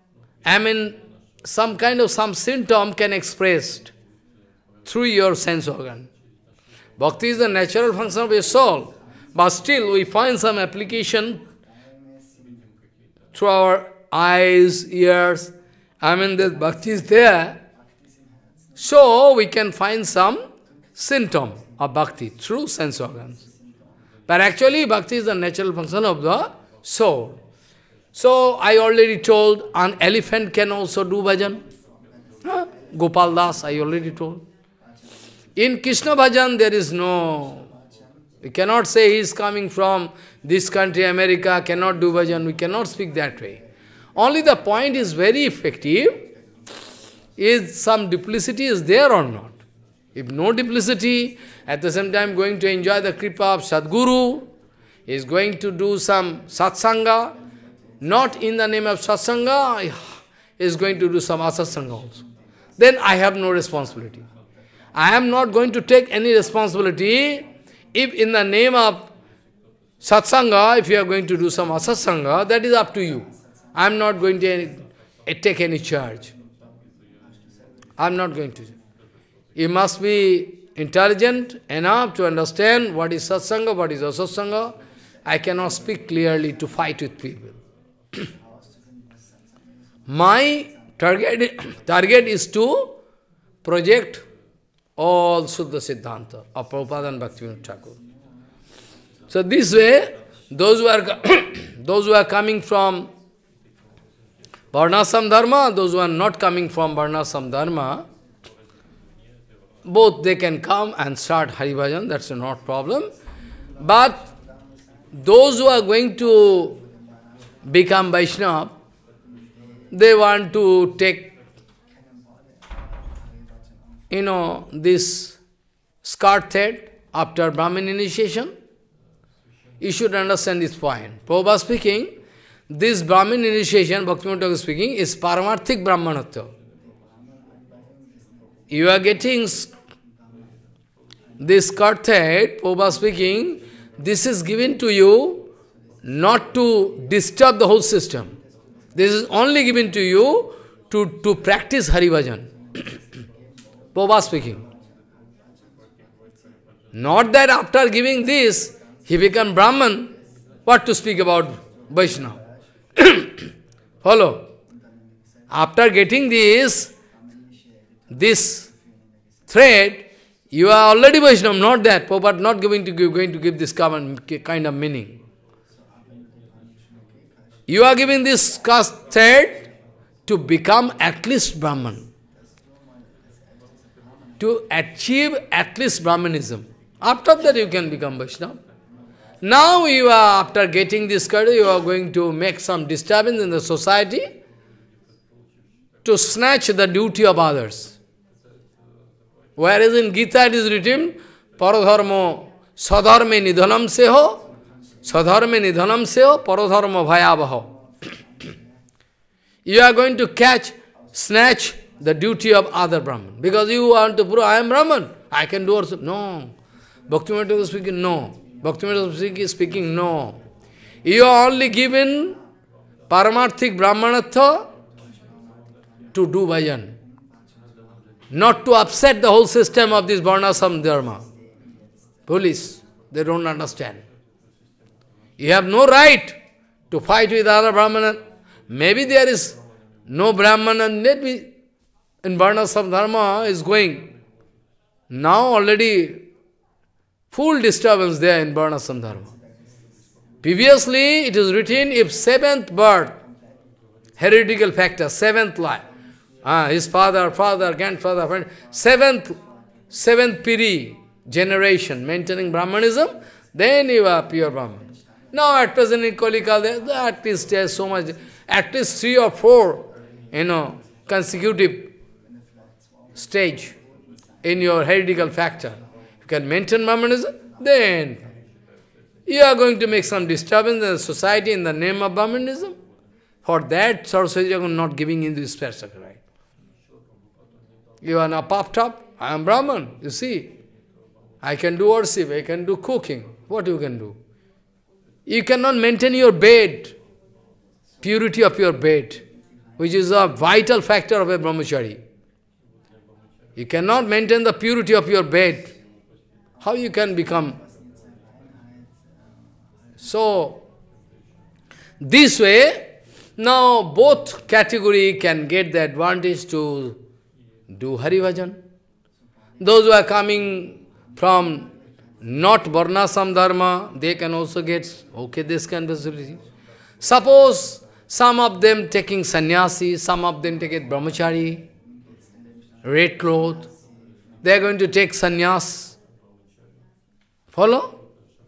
some symptom can expressed through your sense organ. Bhakti is the natural function of your soul, but still we find some application through our eyes, ears. The bhakti is there. So we can find some symptom of bhakti through sense organs. But actually bhakti is the natural function of the soul. So I already told, an elephant can also do bhajan. Gopal Das, I already told. In Krishna bhajan there is no, we cannot say he is coming from this country, America, cannot do bhajan, we cannot speak that way. Only the point is very effective, is some duplicity is there or not. If no duplicity, at the same time going to enjoy the kripa of Sadguru, is going to do some satsanga, not in the name of satsanga, is going to do some asatsanga also. Then I have no responsibility. I am not going to take any responsibility if in the name of satsanga, if you are going to do some asatsanga, that is up to you. I am not going to take any charge. I am not going to. You must be intelligent enough to understand what is satsanga, what is asatsanga. I cannot speak clearly to fight with people. My target is to project all Suddha Siddhanta of Prabhupada and Bhaktivinoda Thakur. So this way, those who are coming from Varnashrama Dharma, those who are not coming from Varnashrama Dharma, both they can come and start Hari Bhajan, that's not problem. But those who are going to become Vaishnava, they want to take, this skirt head after Brahmin initiation. You should understand this point. Prabhupada speaking, this Brahmin initiation, Bhaktivinoda Thakur speaking, is Paramarthik Brahmanatva. You are getting this skirt head, Prabhupada speaking, this is given to you not to disturb the whole system. This is only given to you to practice Hari Bhajan. Prabhupada speaking. Not that after giving this, he become Brahman, what to speak about Vaishnava? Follow. After getting this thread, you are already Vaishnava, not that. Prabhupada not going to give this kind of meaning. You are giving this thread to become at least Brahman. To achieve at least Brahmanism. After that you can become Vaishnava. Now you are, after getting this card, you are going to make some disturbance in the society to snatch the duty of others. Whereas in Gita it is written, Paradharmo sadharme nidhanam seho, paradharmo bhayavaho. You are going to snatch the duty of other Brahman. Because you want to prove, I am Brahman, I can do also. No. Bhaktivinoda Thakur is speaking, no. Bhaktivinoda Thakur is speaking, no. You are only given Paramarthik Brahmanatva to do bhajan. Not to upset the whole system of this Varnashrama Dharma. Police, they don't understand. You have no right to fight with other Brahmanas. Maybe there is no Brahmana, maybe in Varnashrama Dharma is going. Now already full disturbance there in Varnashrama Dharma. Previously it is written, if seventh birth, heretical factor, seventh life, his father, grandfather, friend, seventh piri generation maintaining Brahmanism, then you are pure Brahman. Now at present in Kolika, at least there is so much, at least 3 or 4, consecutive stage in your heretical factor. You can maintain Brahmanism, then you are going to make some disturbance in the society in the name of Brahmanism. For that, Saraswati is not giving in this special right. You are now puffed up, I am Brahman, you see. I can do worship, I can do cooking. What you can do? You cannot maintain your bed, purity of your bed, which is a vital factor of a brahmachari. You cannot maintain the purity of your bed. How you can become? So, this way, now both category can get the advantage to do Hari Bhajan. Those who are coming from not Varnashrama Dharma, they can also get, okay, this kind of facility. Suppose some of them taking sannyasi, some of them taking brahmachari, red cloth, they are going to take sannyas. Follow?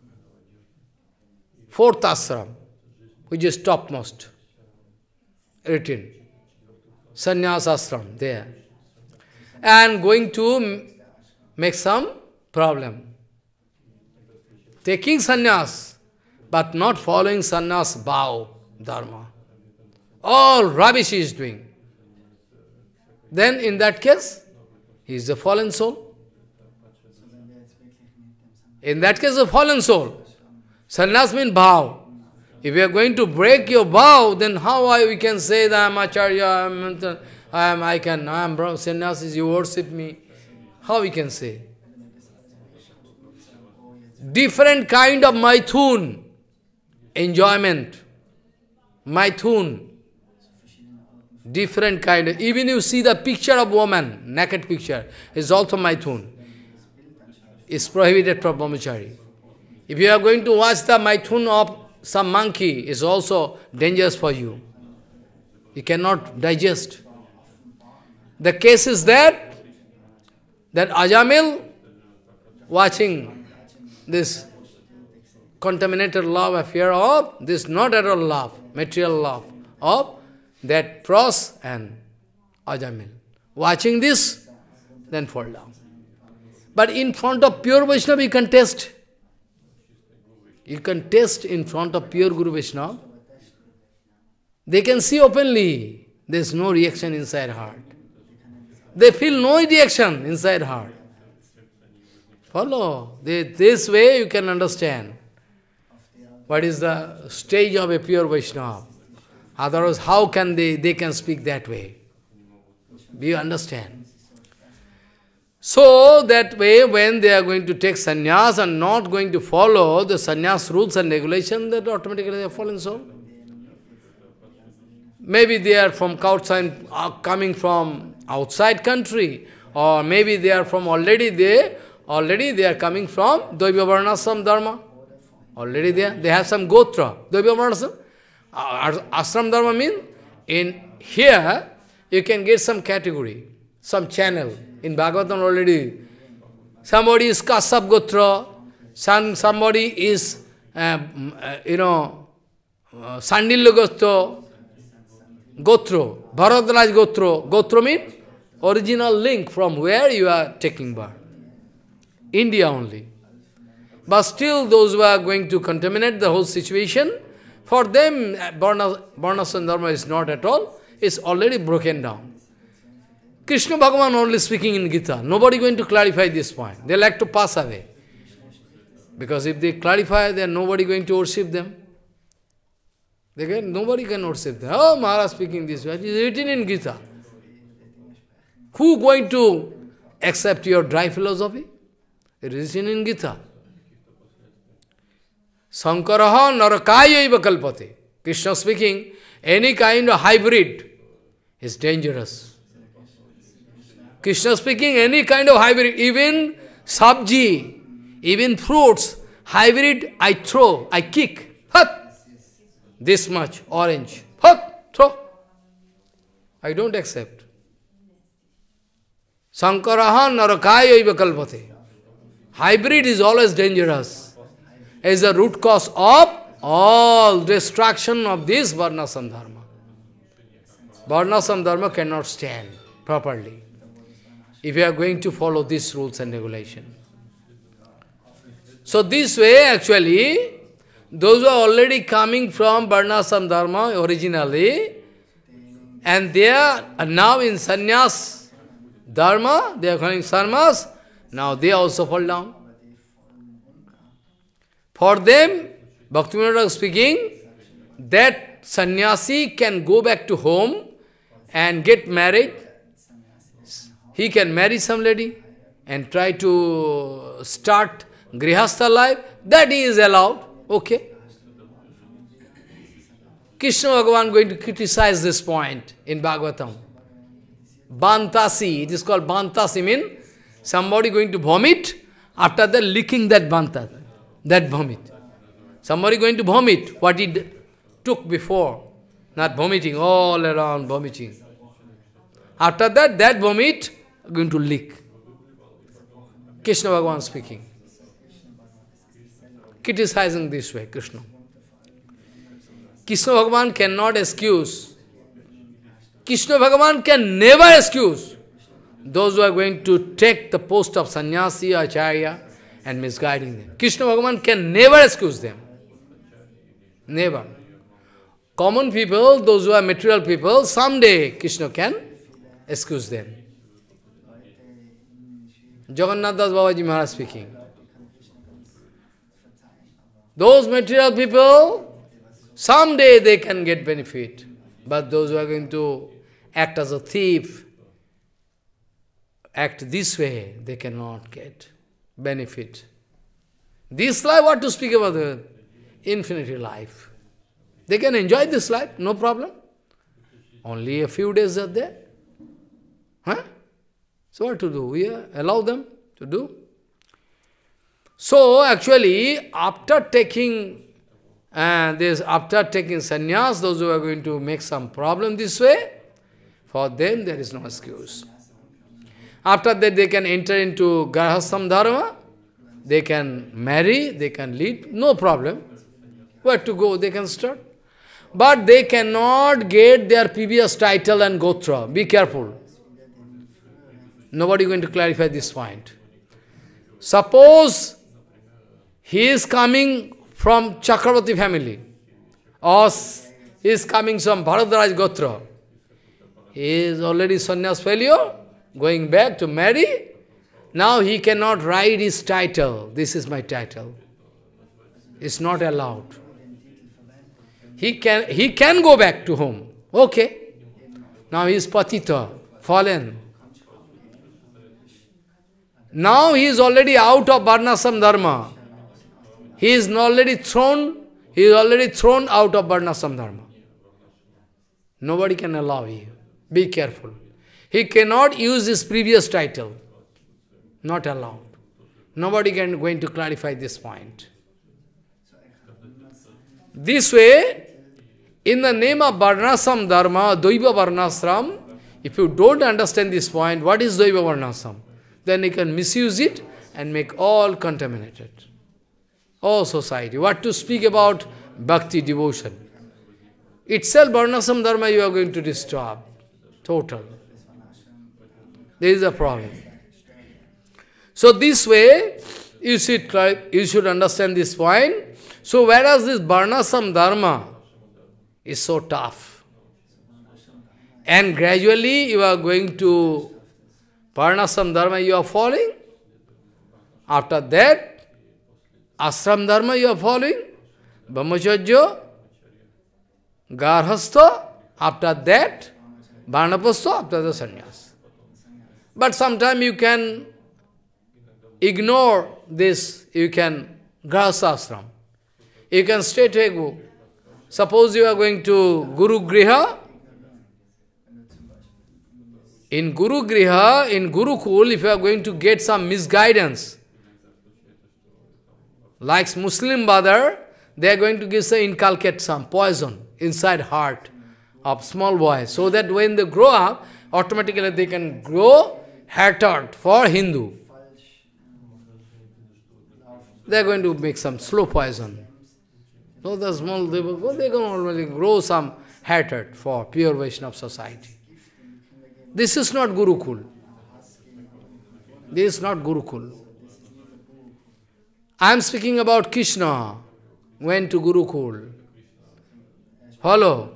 Fourth ashram, which is topmost, written. Sannyas ashram, there. And going to make some problem. Taking sannyas, but not following sannyas vow, dharma. All rubbish he is doing. Then in that case, he is a fallen soul. In that case, a fallen soul. Sannyas means vow. If you are going to break your vow, then how we can say that I am Acharya, I am sannyasis, you worship me? How we can say? Different kind of maithun, enjoyment, maithun, different kind of, even you see the picture of woman, naked picture, is also maithun. It's prohibited from brahmachari. If you are going to watch the maithun of some monkey, is also dangerous for you. You cannot digest. The case is that Ajamil watching this contaminated love affair of this not at all love, material love of that Pros and Ajamil. Watching this, then fall down. But in front of pure Vaishnava you can test. You can test in front of pure Guru Vaishnava. They can see openly. There is no reaction inside heart. They feel no reaction inside heart. Follow. This way you can understand what is the stage of a pure Vaishnava. Otherwise, how can they can speak that way? Do you understand? So, that way, when they are going to take sannyas and not going to follow the sannyas rules and regulations, that automatically they are fallen soul. Maybe they are from outside, coming from outside country, or maybe they are from already they are coming from Daiva Varnashrama Dharma. Already they have some gotra. Daiva Varnashrama. Ashram Dharma means, in here, you can get some category, some channel. In Bhagavatam already, somebody is Kasab Gotra, somebody is, Sandilya Gotro, Bharadraj Gotro. Gotro means original link from where you are taking birth. India only. But still those who are going to contaminate the whole situation, for them Varnashrama Dharma is not at all, it's already broken down. Krishna Bhagavan only speaking in Gita. Nobody going to clarify this point. They like to pass away. Because if they clarify, then nobody going to worship them. Nobody can worship them. Oh, Maharaj speaking this way. It is written in Gita. Who going to accept your dry philosophy? It is written in Gita. Sankaraha narakayaiva kalpate. Krishna speaking, any kind of hybrid is dangerous. Krishna speaking, any kind of hybrid, even sabji, even fruits, hybrid, I throw, I kick. Hut! This much, orange. Hut! Throw. I don't accept. Sankaraha narakaya iva kalpate. Hybrid is always dangerous. Is the root cause of all destruction of this Varnashrama Dharma. Varnashrama Dharma cannot stand properly if you are going to follow these rules and regulations. So this way, actually, those who are already coming from Varnashrama Dharma originally, and they are now in sannyas dharma, they are calling sarmas, now they also fall down. For them, Bhaktivinoda is speaking, that sannyasi can go back to home and get married. He can marry some lady and try to start grihastha life. That he is allowed. Okay. Krishna Bhagavan going to criticize this point in Bhagavatam. Bantasi, it is called Bantasi, means somebody going to vomit, after that licking that banta, that vomit. Somebody going to vomit what he took before, not vomiting, all around vomiting. After that, that vomit going to lick. Krishna Bhagavan speaking. Criticizing this way, Krishna. Krishna Bhagavan cannot excuse. Krishna Bhagavan can never excuse those who are going to take the post of sannyasi, acharya, and misguiding them. Krishna Bhagavan can never excuse them. Never. Common people, those who are material people, someday Krishna can excuse them. Jagannath Das Babaji Maharaj speaking. Those material people, someday they can get benefit. But those who are going to act as a thief, act this way, they cannot get benefit. This life, what to speak about the infinity life? They can enjoy this life, no problem. Only a few days are there. Huh? So what to do? We allow them to do. So actually, after taking sannyas, those who are going to make some problem this way, for them there is no excuse. After that they can enter into Grahastham Dharma, they can marry, they can lead, no problem. Where to go, they can start. But they cannot get their previous title and gotra. Be careful. Nobody is going to clarify this point. Suppose he is coming from Chakravarti family, or he is coming from Bharadwaj Gotra. He is already sannyas failure, going back to marry. Now he cannot write his title. This is my title. It's not allowed. He can go back to home. Okay. Now he is patita, fallen. Now he is already out of Varnashrama Dharma. He is already thrown out of Varnashrama Dharma. Nobody can allow him. Be careful. He cannot use his previous title. Not allowed. Nobody can going to clarify this point. This way, in the name of Varnashrama Dharma, Daiva Varnashrama, if you don't understand this point, what is Daiva Varnashrama? Then you can misuse it and make all contaminated. All society. What to speak about bhakti, devotion? Itself, Varnashrama Dharma you are going to disturb. Total. There is a problem. So this way, you should understand this point. So whereas this Varnashrama Dharma is so tough, and gradually you are going to Varnashrama Dharma you are following, after that, Ashram Dharma you are following, Brahmacharya, Garhastha, after that, Varnapastha, after the sannyas. But sometimes you can ignore this, you can Grahastha ashram. You can straight away go. Suppose you are going to Guru Griha. In Guru Griha, in Gurukul, if you are going to get some misguidance, like Muslim mother, they are going to inculcate some poison inside heart of small boys, so that when they grow up, automatically they can grow hatred for Hindu. They are going to make some slow poison. So the small, they can already grow some hatred for pure Vaishnava society. This is not Gurukul. This is not Gurukul. I am speaking about Krishna, went to Gurukul. Follow.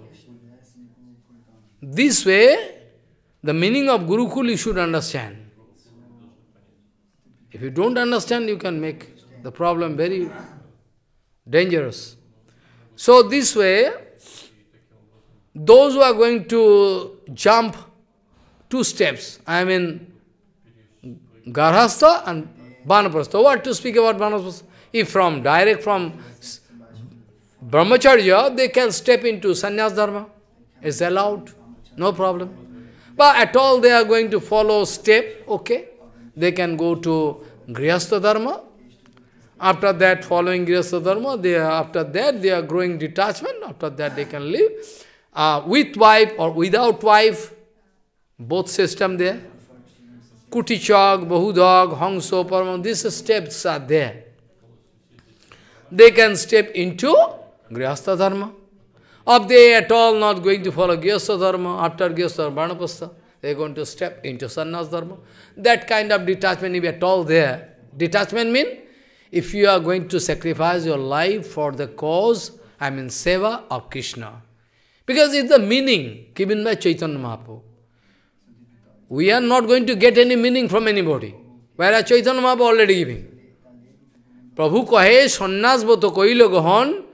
This way, the meaning of Gurukul you should understand. If you don't understand, you can make the problem very dangerous. So this way, those who are going to jump 2 steps, I mean, Garhastha and Vanaprastha. What to speak about Vanaprastha? If direct from Brahmacharya, they can step into Sannyas Dharma. It's allowed, no problem. But at all they are going to follow step, okay. They can go to Grihastha Dharma. After that, following Grihastha Dharma, after that they are growing detachment. After that they can live with wife or without wife. Both system there. Kutichag, Bahudag, Hangso, Parama, these steps are there. They can step into Grihastha Dharma. Or they at all not going to follow Grihastha Dharma, after Grihastha Varnapastha, they are going to step into Sannyas Dharma. That kind of detachment, if at all there. Detachment means, if you are going to sacrifice your life for the cause, I mean Seva of Krishna. Because it's the meaning given by Chaitanya Mahaprabhu. We are not going to get any meaning from anybody. Whereas Chaitanya Mahaprabhu already giving. Prabhu kahe sannyas boto koilo gohon,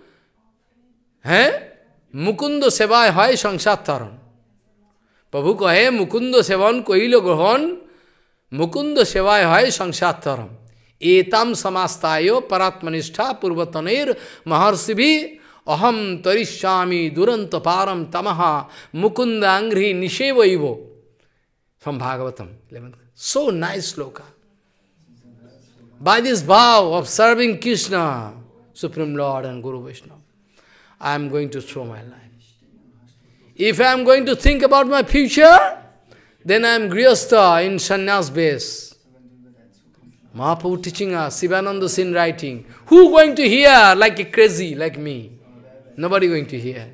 Mukundo sevai hai sangsat taran. Prabhu kahe Mukundo sevan koilo gohon, Mukundo sevai hai sangsat taran. Etam samastayo paratmanistha purvataner maharsibhi aham tarishyami duranta param tamaha mukunda angri nishevaivo. From Bhagavatam 11th. So nice sloka. By this vow of serving Krishna, Supreme Lord and Guru Vaishnav, I am going to throw my life. If I am going to think about my future, then I am Grihastha in sannyas base. Mahaprabhu teaching us, Sivananda Sin writing. Who going to hear like a crazy, like me? Nobody going to hear.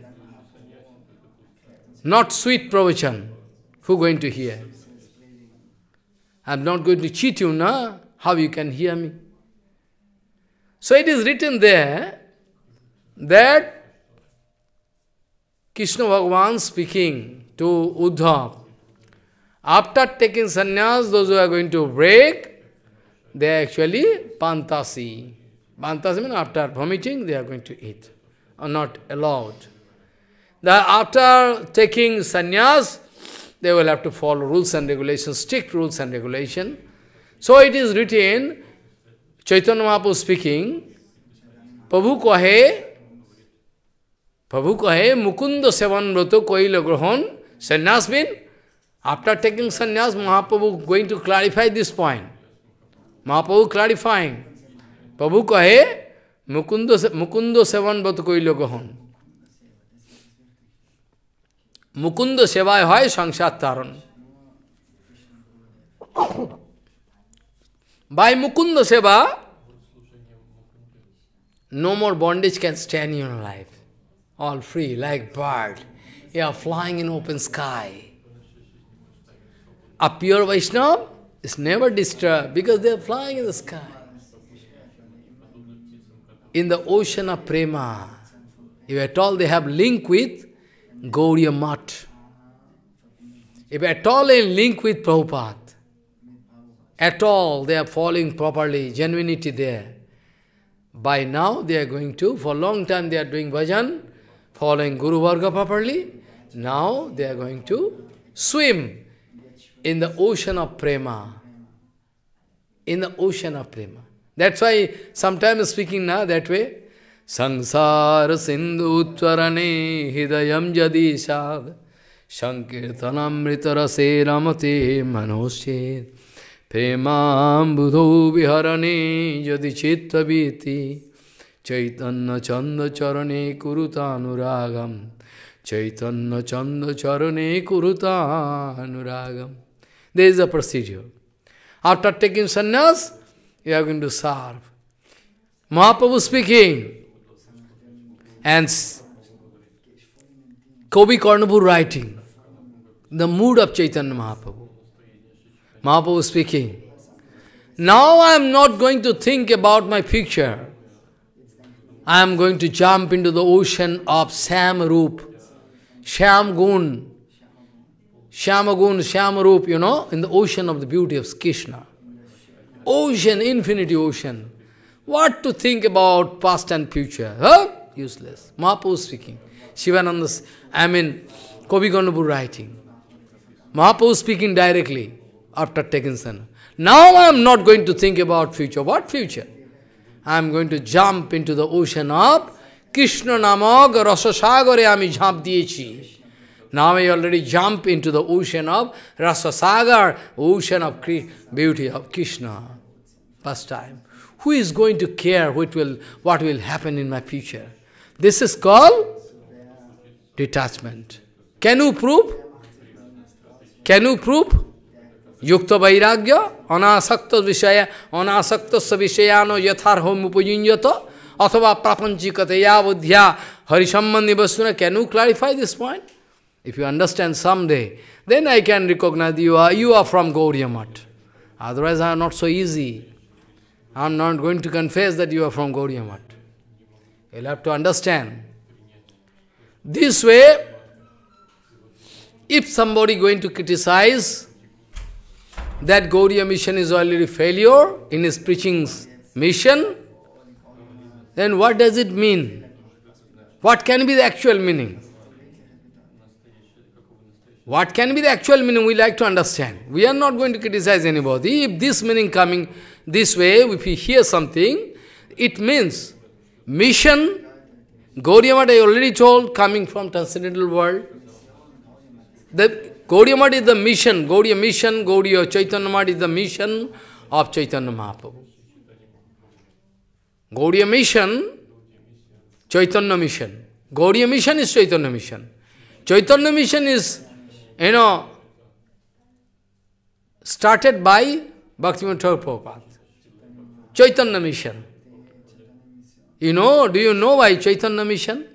Not sweet pravachan. Who going to hear? I am not going to cheat you, na? How you can hear me? So it is written there that Krishna Bhagavan speaking to Uddhav. After taking sannyas, those who are going to break, they are actually pantasi. Pantasi means after vomiting, they are going to eat. Are not allowed. After taking sannyas, they will have to follow rules and regulations, strict rules and regulations. So it is written, Chaitanya Mahaprabhu speaking, Prabhu kahe, Mukunda sevan vrato koila grahon, sannyas means, after taking sannyas, Mahaprabhu going to clarify this point. Mahaprabhu clarifying. Prabhu kahe, Mukunda sevan vrato koila grahon. Mukunda sevai hai sangsat taran. By Mukunda seva, no more bondage can stand in your life. All free, like bird. You are flying in open sky. A pure Vaishnava is never disturbed because they are flying in the sky. In the ocean of prema, if at all they have link with Gaudiya Mat. If at all in link with Prabhupada, at all they are following properly, genuinity there. By now they are going to, for a long time they are doing bhajan, following Guru Varga properly. Now they are going to swim in the ocean of prema. In the ocean of prema. That's why sometimes speaking now that way, Sangsara Sindhu Utvarane Hidayam Jadishad Sankirtanamrita Rase Ramate Manoshe Premam Budho Viharane Jadi Chitta Viti Chaitanya Chanda Charane Kuruta Anuragam Chaitanya Chanda Charane Kuruta Anuragam. There is a procedure. After taking sannyas, you are going to serve. Mahaprabhu speaking. And Kavi Karnapur writing, the mood of Chaitanya Mahaprabhu. Mahaprabhu speaking, now I am not going to think about my future. I am going to jump into the ocean of Samrup, Shamgun, Shamarup, in the ocean of the beauty of Krishna. Ocean, infinity ocean. What to think about past and future? Huh? Useless. Mahaprabhu speaking. Shivananda, Kovigandabu writing. Mahaprabhu speaking directly after taking sana. Now I am not going to think about future. What future? I am going to jump into the ocean of Krishna Namag Rasa Sagare Ami jump diyechi. Now I already jump into the ocean of Rasa Sagar, ocean of beauty of Krishna. First time. Who is going to care what will happen in my future? This is called detachment. Can you prove? Can you prove? Yukta vairagya, anasakta vishaya, anasakta savishayano yatharhom upajinyato, athava prapanchikataya buddhya harisambandhi vasuna. Can you clarify this point? If you understand someday, then I can recognize you are from Gaudiya Math. Otherwise I am not so easy. I am not going to confess that you are from Gaudiya Math. You will have to understand. This way, if somebody going to criticize that Gaudiya mission is already failure in his preaching mission, then what does it mean? What can be the actual meaning? What can be the actual meaning? We like to understand. We are not going to criticize anybody. If this meaning coming this way, if we hear something, it means mission, Gaudiya Math I already told, coming from transcendental world. The Gaudiya Math is the mission, Gaudiya Chaitanya Math is the mission of Chaitanya Mahaprabhu. Gaudiya mission, Chaitanya mission. Gaudiya mission is Chaitanya mission. Chaitanya mission is, started by Bhaktivinoda Thakur Prabhupada. Chaitanya mission. Do you know why Chaitanya mission?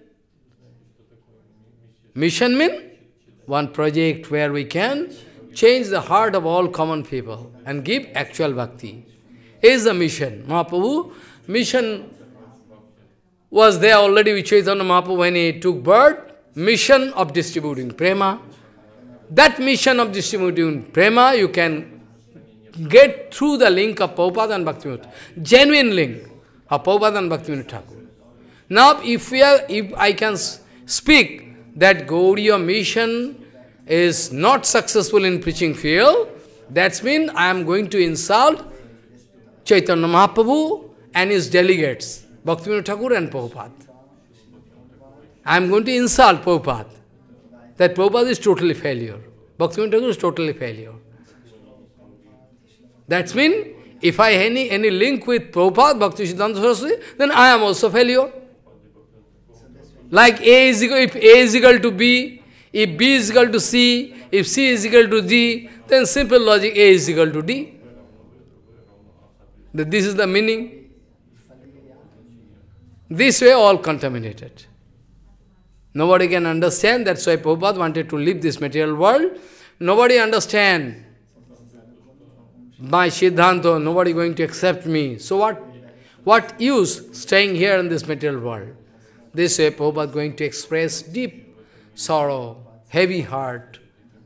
Mission means one project where we can change the heart of all common people and give actual bhakti. Is the mission. Mahaprabhu, mission was there already with Chaitanya Mahaprabhu when he took birth. Mission of distributing prema. That mission of distributing prema you can get through the link of Prabhupada and Bhaktivinoda. Genuine link of Prabhupada and Bhaktivinoda Thakur. Now, if I can speak that Gaudiya mission is not successful in preaching field, that means I am going to insult Chaitanya Mahaprabhu and his delegates, Bhaktivinoda Thakur and Prabhupada. I am going to insult Prabhupada. That Prabhupada is totally failure. Bhaktivinoda Thakur is totally failure. That means, if I have any link with Prabhupada, Bhakti Siddhanta Saraswati, then I am also failure. Like if A is equal to B, if B is equal to C, if C is equal to D, then simple logic, A is equal to D. This is the meaning. This way all contaminated. Nobody can understand, that's why Prabhupada wanted to leave this material world. Nobody understand my Siddhanta, nobody going to accept me. So what use staying here in this material world? This way Prabhupada going to express deep sorrow, heavy heart.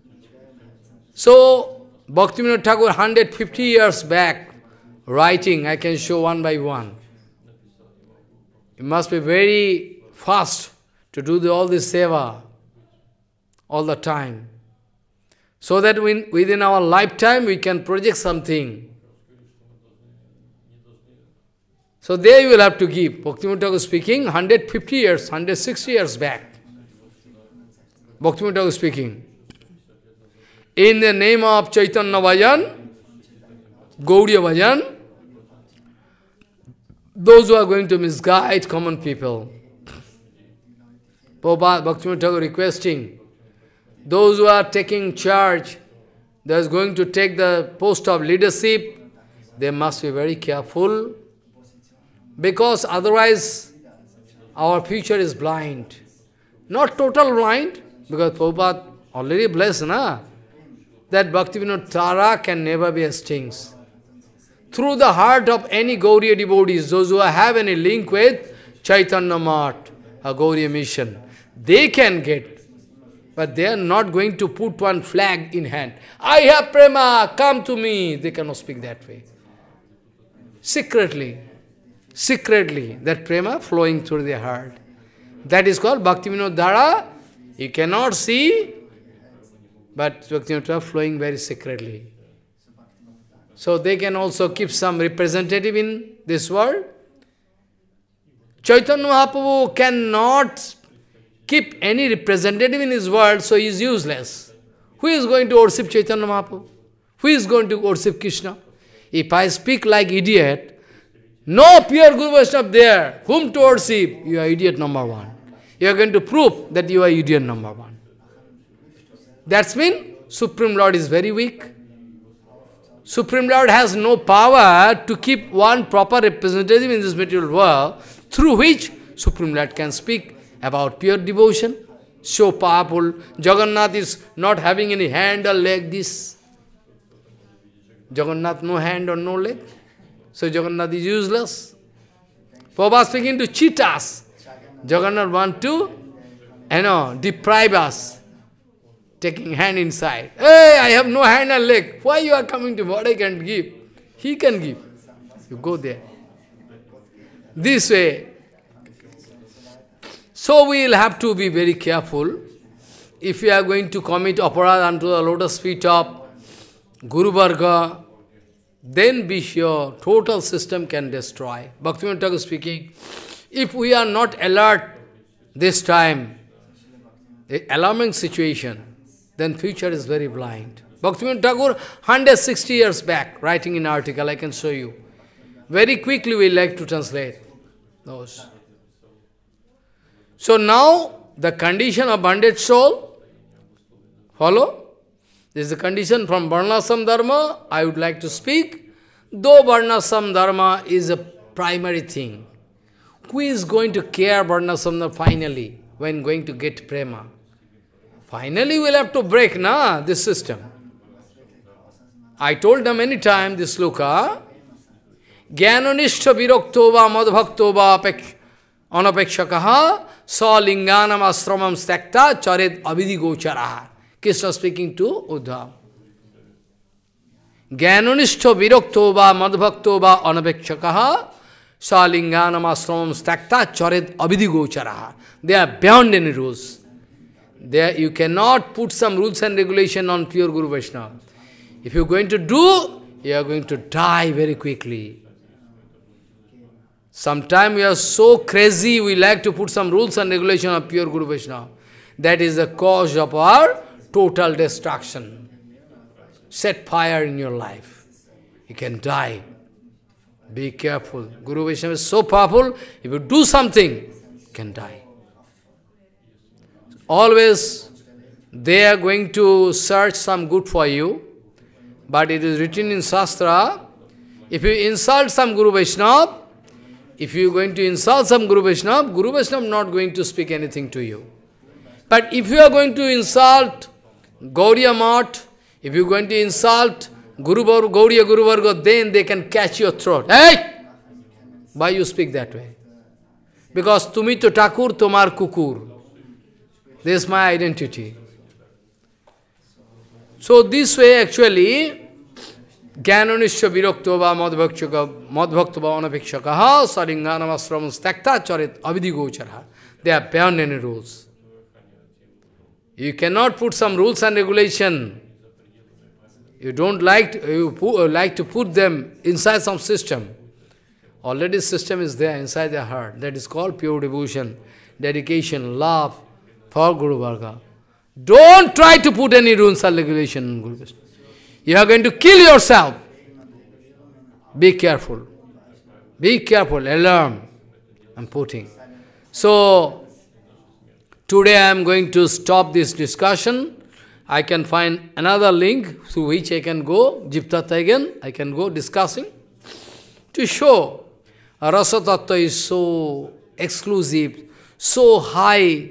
So Bhaktivinoda Thakur 150 years back writing, I can show one by one. You must be very fast to do all this seva all the time. So that within our lifetime we can project something. So there you will have to give. Bhaktivinoda Thakur speaking 150 years, 160 years back. Bhaktivinoda Thakur speaking. In the name of Chaitanya Bhajan, Gaudiya Bhajan, those who are going to misguide common people. Prabhupada, Bhaktivinoda Thakur requesting, those who are taking charge, they are going to take the post of leadership, they must be very careful, because otherwise our future is blind. Not total blind, because Prabhupada already blessed, that Bhaktivinoda Tara can never be extinct. Through the heart of any Gaudiya devotees, those who have any link with Chaitanya Math, a Gaudiya mission, they can get. But they are not going to put one flag in hand. I have prema, come to me. They cannot speak that way. Secretly. secretly, that prema flowing through their heart. That is called Bhakti Vinod Dhara. You cannot see, but Bhakti Vinod Dhara flowing very secretly. So they can also keep some representative in this world. Chaitanya Mahaprabhu cannot keep any representative in his world, so he is useless. Who is going to worship Chaitanya Mahaprabhu? Who is going to worship Krishna? If I speak like idiot, no pure Guru Vaishnav there, whom to worship? You are idiot number one. You are going to prove that you are idiot number one. That's mean Supreme Lord is very weak. Supreme Lord has no power to keep one proper representative in this material world through which Supreme Lord can speak about pure devotion. So powerful. Jagannath is not having any hand or leg, this. Jagannath no hand or no leg. So Jagannath is useless. Prabhupada speaking to cheat us. Jagannath want to, deprive us. Taking hand inside. Hey, I have no hand and leg. Why you are coming to me? What I can give? He can give. You go there. This way. So we will have to be very careful. If we are going to commit aparad unto the lotus feet of Guru Varga, then be sure total system can destroy. Bhaktivinoda Thakur speaking, if we are not alert this time, the alarming situation, then future is very blind. Bhaktivinoda Thakur, 160 years back, writing an article, I can show you. Very quickly we like to translate those. So now, the condition of bonded soul, follow? This is the condition from Varnashrama Dharma, I would like to speak. Though Varnashrama Dharma is a primary thing, who is going to care Varnashrama Dharma finally, when going to get prema? Finally we will have to break, this system. I told them many times this sloka, Jnananishta viroktova madbhaktova anapekshakaha salinganam asramam stakta charet abhidi gocharaha. Krishna speaking to Uddhava. Jnananishta viroktova madbhaktova anapekshakaha salinganam asramam stakta charet abhidi gocharaha. They are beyond any rules. There you cannot put some rules and regulation on pure Guru Vaishnava. If you are going to do, you are going to die very quickly. Sometimes we are so crazy, we like to put some rules and regulation on pure Guru Vaishnava. That is the cause of our total destruction. Set fire in your life. You can die. Be careful. Guru Vaishnava is so powerful, if you do something, you can die. Always they are going to search some good for you, but it is written in Shastra, if you insult some Guru Vaishnava, if you are going to insult some Guru Vaishnava is not going to speak anything to you. But if you are going to insult Gaudiya Math, if you are going to insult Gaudiya Guru Varga, then they can catch your throat. Hey! Why you speak that way? Because tumi to Thakur, tomar kukur. This is my identity. So this way actually, Jnananishya viroktova madbhaktova anapekshakaha saringanam asramam stakta charit abhidi gocharaha. They are beyond any rules. You cannot put some rules and regulation. You don't like to put them inside some system. Already system is there inside their heart. That is called pure devotion, dedication, love for Guru Varga. Don't try to put any rules and regulation in Guru Vaishnava. You are going to kill yourself. Be careful. Be careful. Alarm. I'm putting. So, today I am going to stop this discussion. I can find another link through which I can go, Jiptattva again, I can go discussing, to show Rasa Tattva is so exclusive, so high.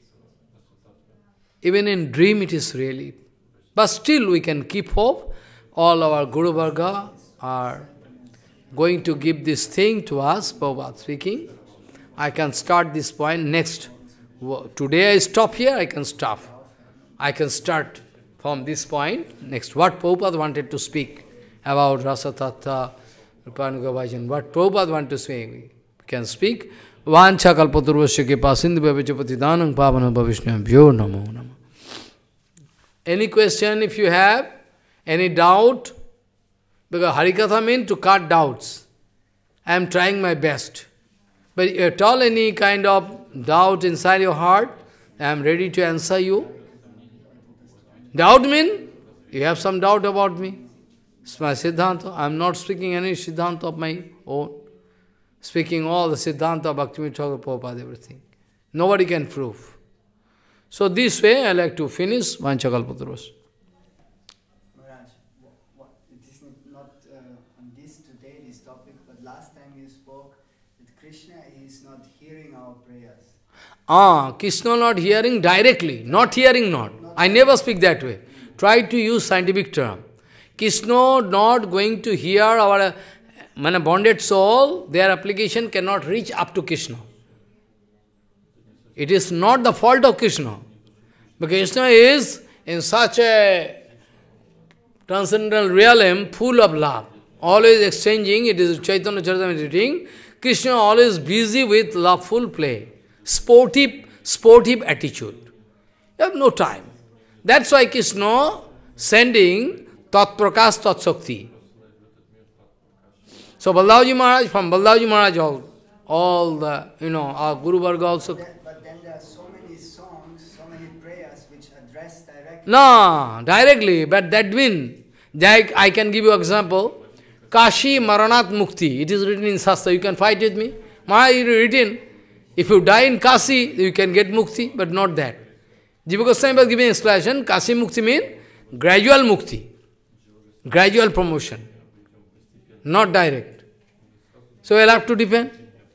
Even in dream it is really. But still we can keep hope. All our Guru Varga are going to give this thing to us, Prabhupada speaking. I can start this point next. Today I stop here, I can stop. I can start from this point next. What Prabhupada wanted to speak about Rasa Tattva, Kripanuga Bhajan. What Prabhupada want to say, we can speak. Vancha kalpaturvasya kripa sindhu bhavacha patidanam pavana bhavishnam vyo namo namo. Any question if you have, any doubt? Because Harikatha means to cut doubts. I am trying my best. But if at all any kind of doubt inside your heart, I am ready to answer you. Doubt means you have some doubt about me. It's my Siddhanta. I am not speaking any Siddhanta of my own. Speaking all the Siddhanta of Bhakti Thakur, Prabhupada, everything. Nobody can prove. So this way I like to finish Vanchakalpaturvas. Maharaj, it is not on this today, this topic, but last time you spoke that Krishna is not hearing our prayers. Krishna not hearing directly, not hearing not. I never speak that way. Try to use scientific term. Krishna not going to hear our bonded soul, their application cannot reach up to Krishna. It is not the fault of Krishna. Because Krishna is in such a transcendental realm full of love. Always exchanging, it is Chaitanya Charitamrita reading. Krishna always busy with loveful play. Sportive attitude. You have no time. That's why Krishna sending Tat Prakash Tat Shakti. So Baldavji Maharaj, from Baldavji Maharaj, all the, our Guru Varga also. But then there are so many songs, so many prayers which address directly. No, directly, but that means, like I can give you example, Kashi Maranat Mukti, it is written in Shastra, you can fight with me. Maharaj, it is written, if you die in Kashi, you can get Mukti, but not that. Jiva Goswami was giving explanation, Kashi Mukti means gradual Mukti, gradual promotion. Not direct. So we'll have to depend.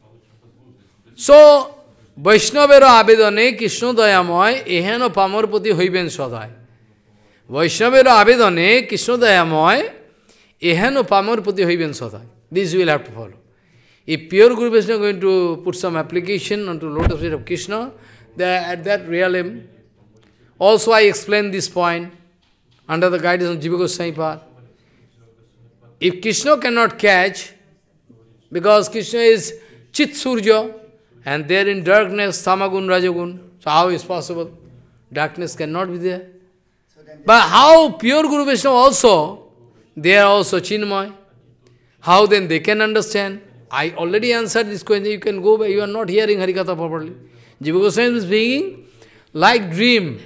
So, Vaishnavera abedane Krishna dayamoy eheno pamarpati hoiben sadai. Vaishnavera abedane Krishna dayamoy eheno pamarpati hoiben sadai. This you will have to follow. If Pure Guru Vaishnav is going to put some application onto lotus feet of Krishna, at that realm, also I explained this point under the guidance of Jiva Goswami Pad. If Krishna cannot catch, because Krishna is Chit Surya, and there in darkness, Samagun, Rajagun, so how is possible? Darkness cannot be there. But how Pure Guru Vaishnava also, they are also Chinmay. How then they can understand? I already answered this question, you can go by, you are not hearing Harikatha properly. Jiva Goswami is speaking like dream.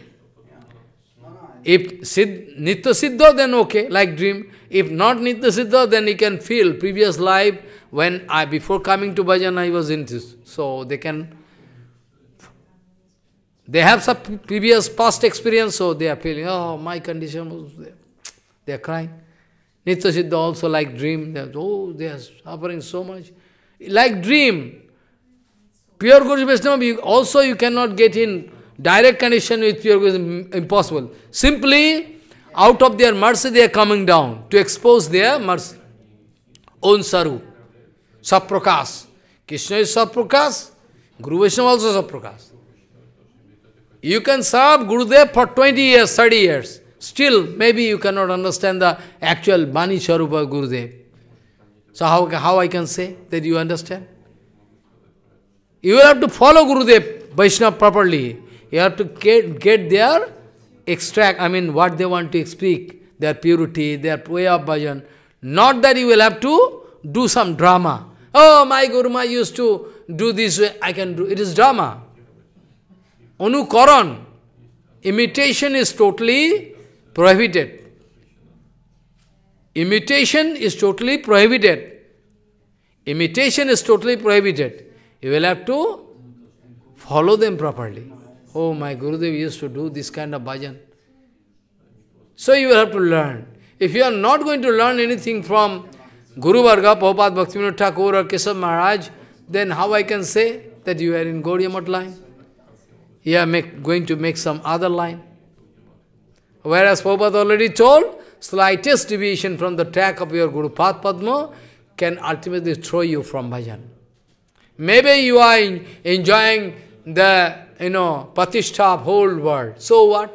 If Nitya Siddha, then okay, like dream. If not Nitya Siddha, then you can feel previous life, when before coming to bhajan, I was in this. So they have some previous past experience, so they are feeling, oh, my condition was there. They are crying. Nitya Siddha also like dream. They are suffering so much. Like dream. Pure Guru Vaishnava, also you cannot get in direct connection with Pure Guru, impossible. Simply, out of their mercy, they are coming down to expose their mercy. Own Saru. Saprakas. Krishna is Saprakas. Guru Vaishnava also Saprakas. You can serve Gurudev for 20 years, 30 years. Still, maybe you cannot understand the actual Bani Sharupa Gurudev. So how I can say that you understand? You will have to follow Gurudev, Vaishnava properly. You have to get their extract, what they want to speak, their purity, their way of bhajan. Not that you will have to do some drama. Oh, my Guru Maharaj used to do this way, I can do. It is drama. Anukaran. Imitation is totally prohibited. Imitation is totally prohibited. Imitation is totally prohibited. You will have to follow them properly. Oh, my Gurudev used to do this kind of bhajan. So you will have to learn. If you are not going to learn anything from Guru Varga, Prabhupada, Bhakti Thakur or Keshav Maharaj, then how I can say that you are in Gaudiya Math line? You are going to make some other line. Whereas Prabhupada already told, slightest deviation from the track of your Guru Path Padma can ultimately throw you from bhajan. Maybe you are enjoying the, pratishtha of whole world. So what?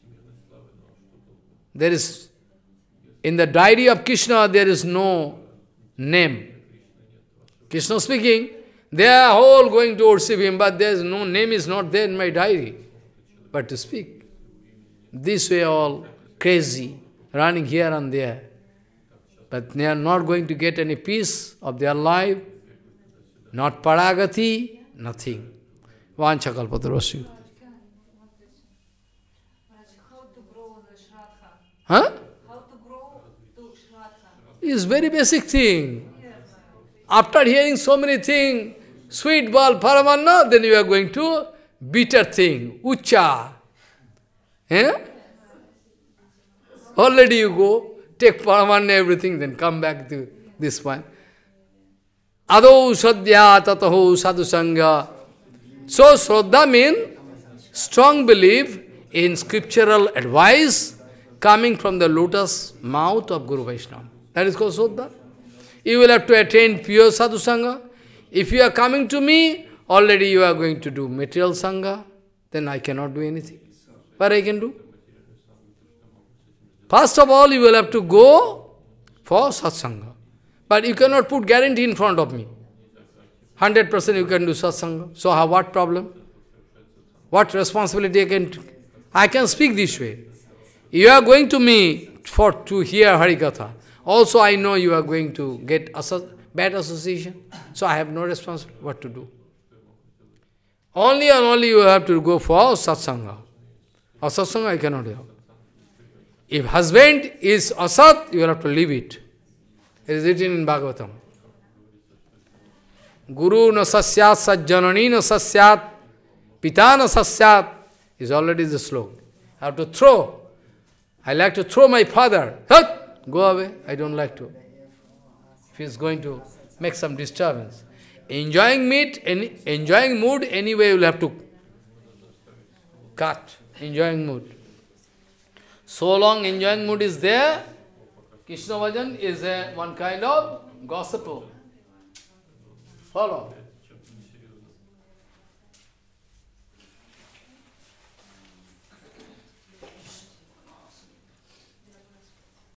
There is, in the diary of Krishna, there is no name. Krishna speaking, they are all going to worship him, but there is no name is not there in my diary. But to speak. This way all crazy, running here and there. But they are not going to get any peace of their life, not paragati, nothing. Vanchakalpatarosya. Huh? How to grow to Shraddha? Is very basic thing. After hearing so many things, sweet ball, paramanna, then you are going to bitter thing, ucha. Eh? Already you go, take paramanna, everything, then come back to this one. Ado sadhya tataho sadhusanga. So Shraddha means strong belief in scriptural advice coming from the lotus mouth of Guru Vaishnava. That is called Shraddha. You will have to attain pure sadhu sangha. If you are coming to me, already you are going to do material sangha, then I cannot do anything. What I can do? First of all, you will have to go for satsanga. But you cannot put guarantee in front of me. 100% you can do satsanga. So what problem? What responsibility I can speak this way. You are going to me to hear Harikatha. Also I know you are going to get bad association. So I have no responsibility what to do. Only and only you have to go for satsanga. Or satsanga I cannot help. If husband is asat, you will have to leave it. It is written in Bhagavatam. Guru na sasyat, sajjanani na sasyat, pita na sasyat is already the slogan. I have to throw. I like to throw my father. Go away. I don't like to. If he is going to make some disturbance. Enjoying mood, anyway you will have to cut. Enjoying mood. So long enjoying mood is there, Krishna Bhajan is one kind of gospel. Follow.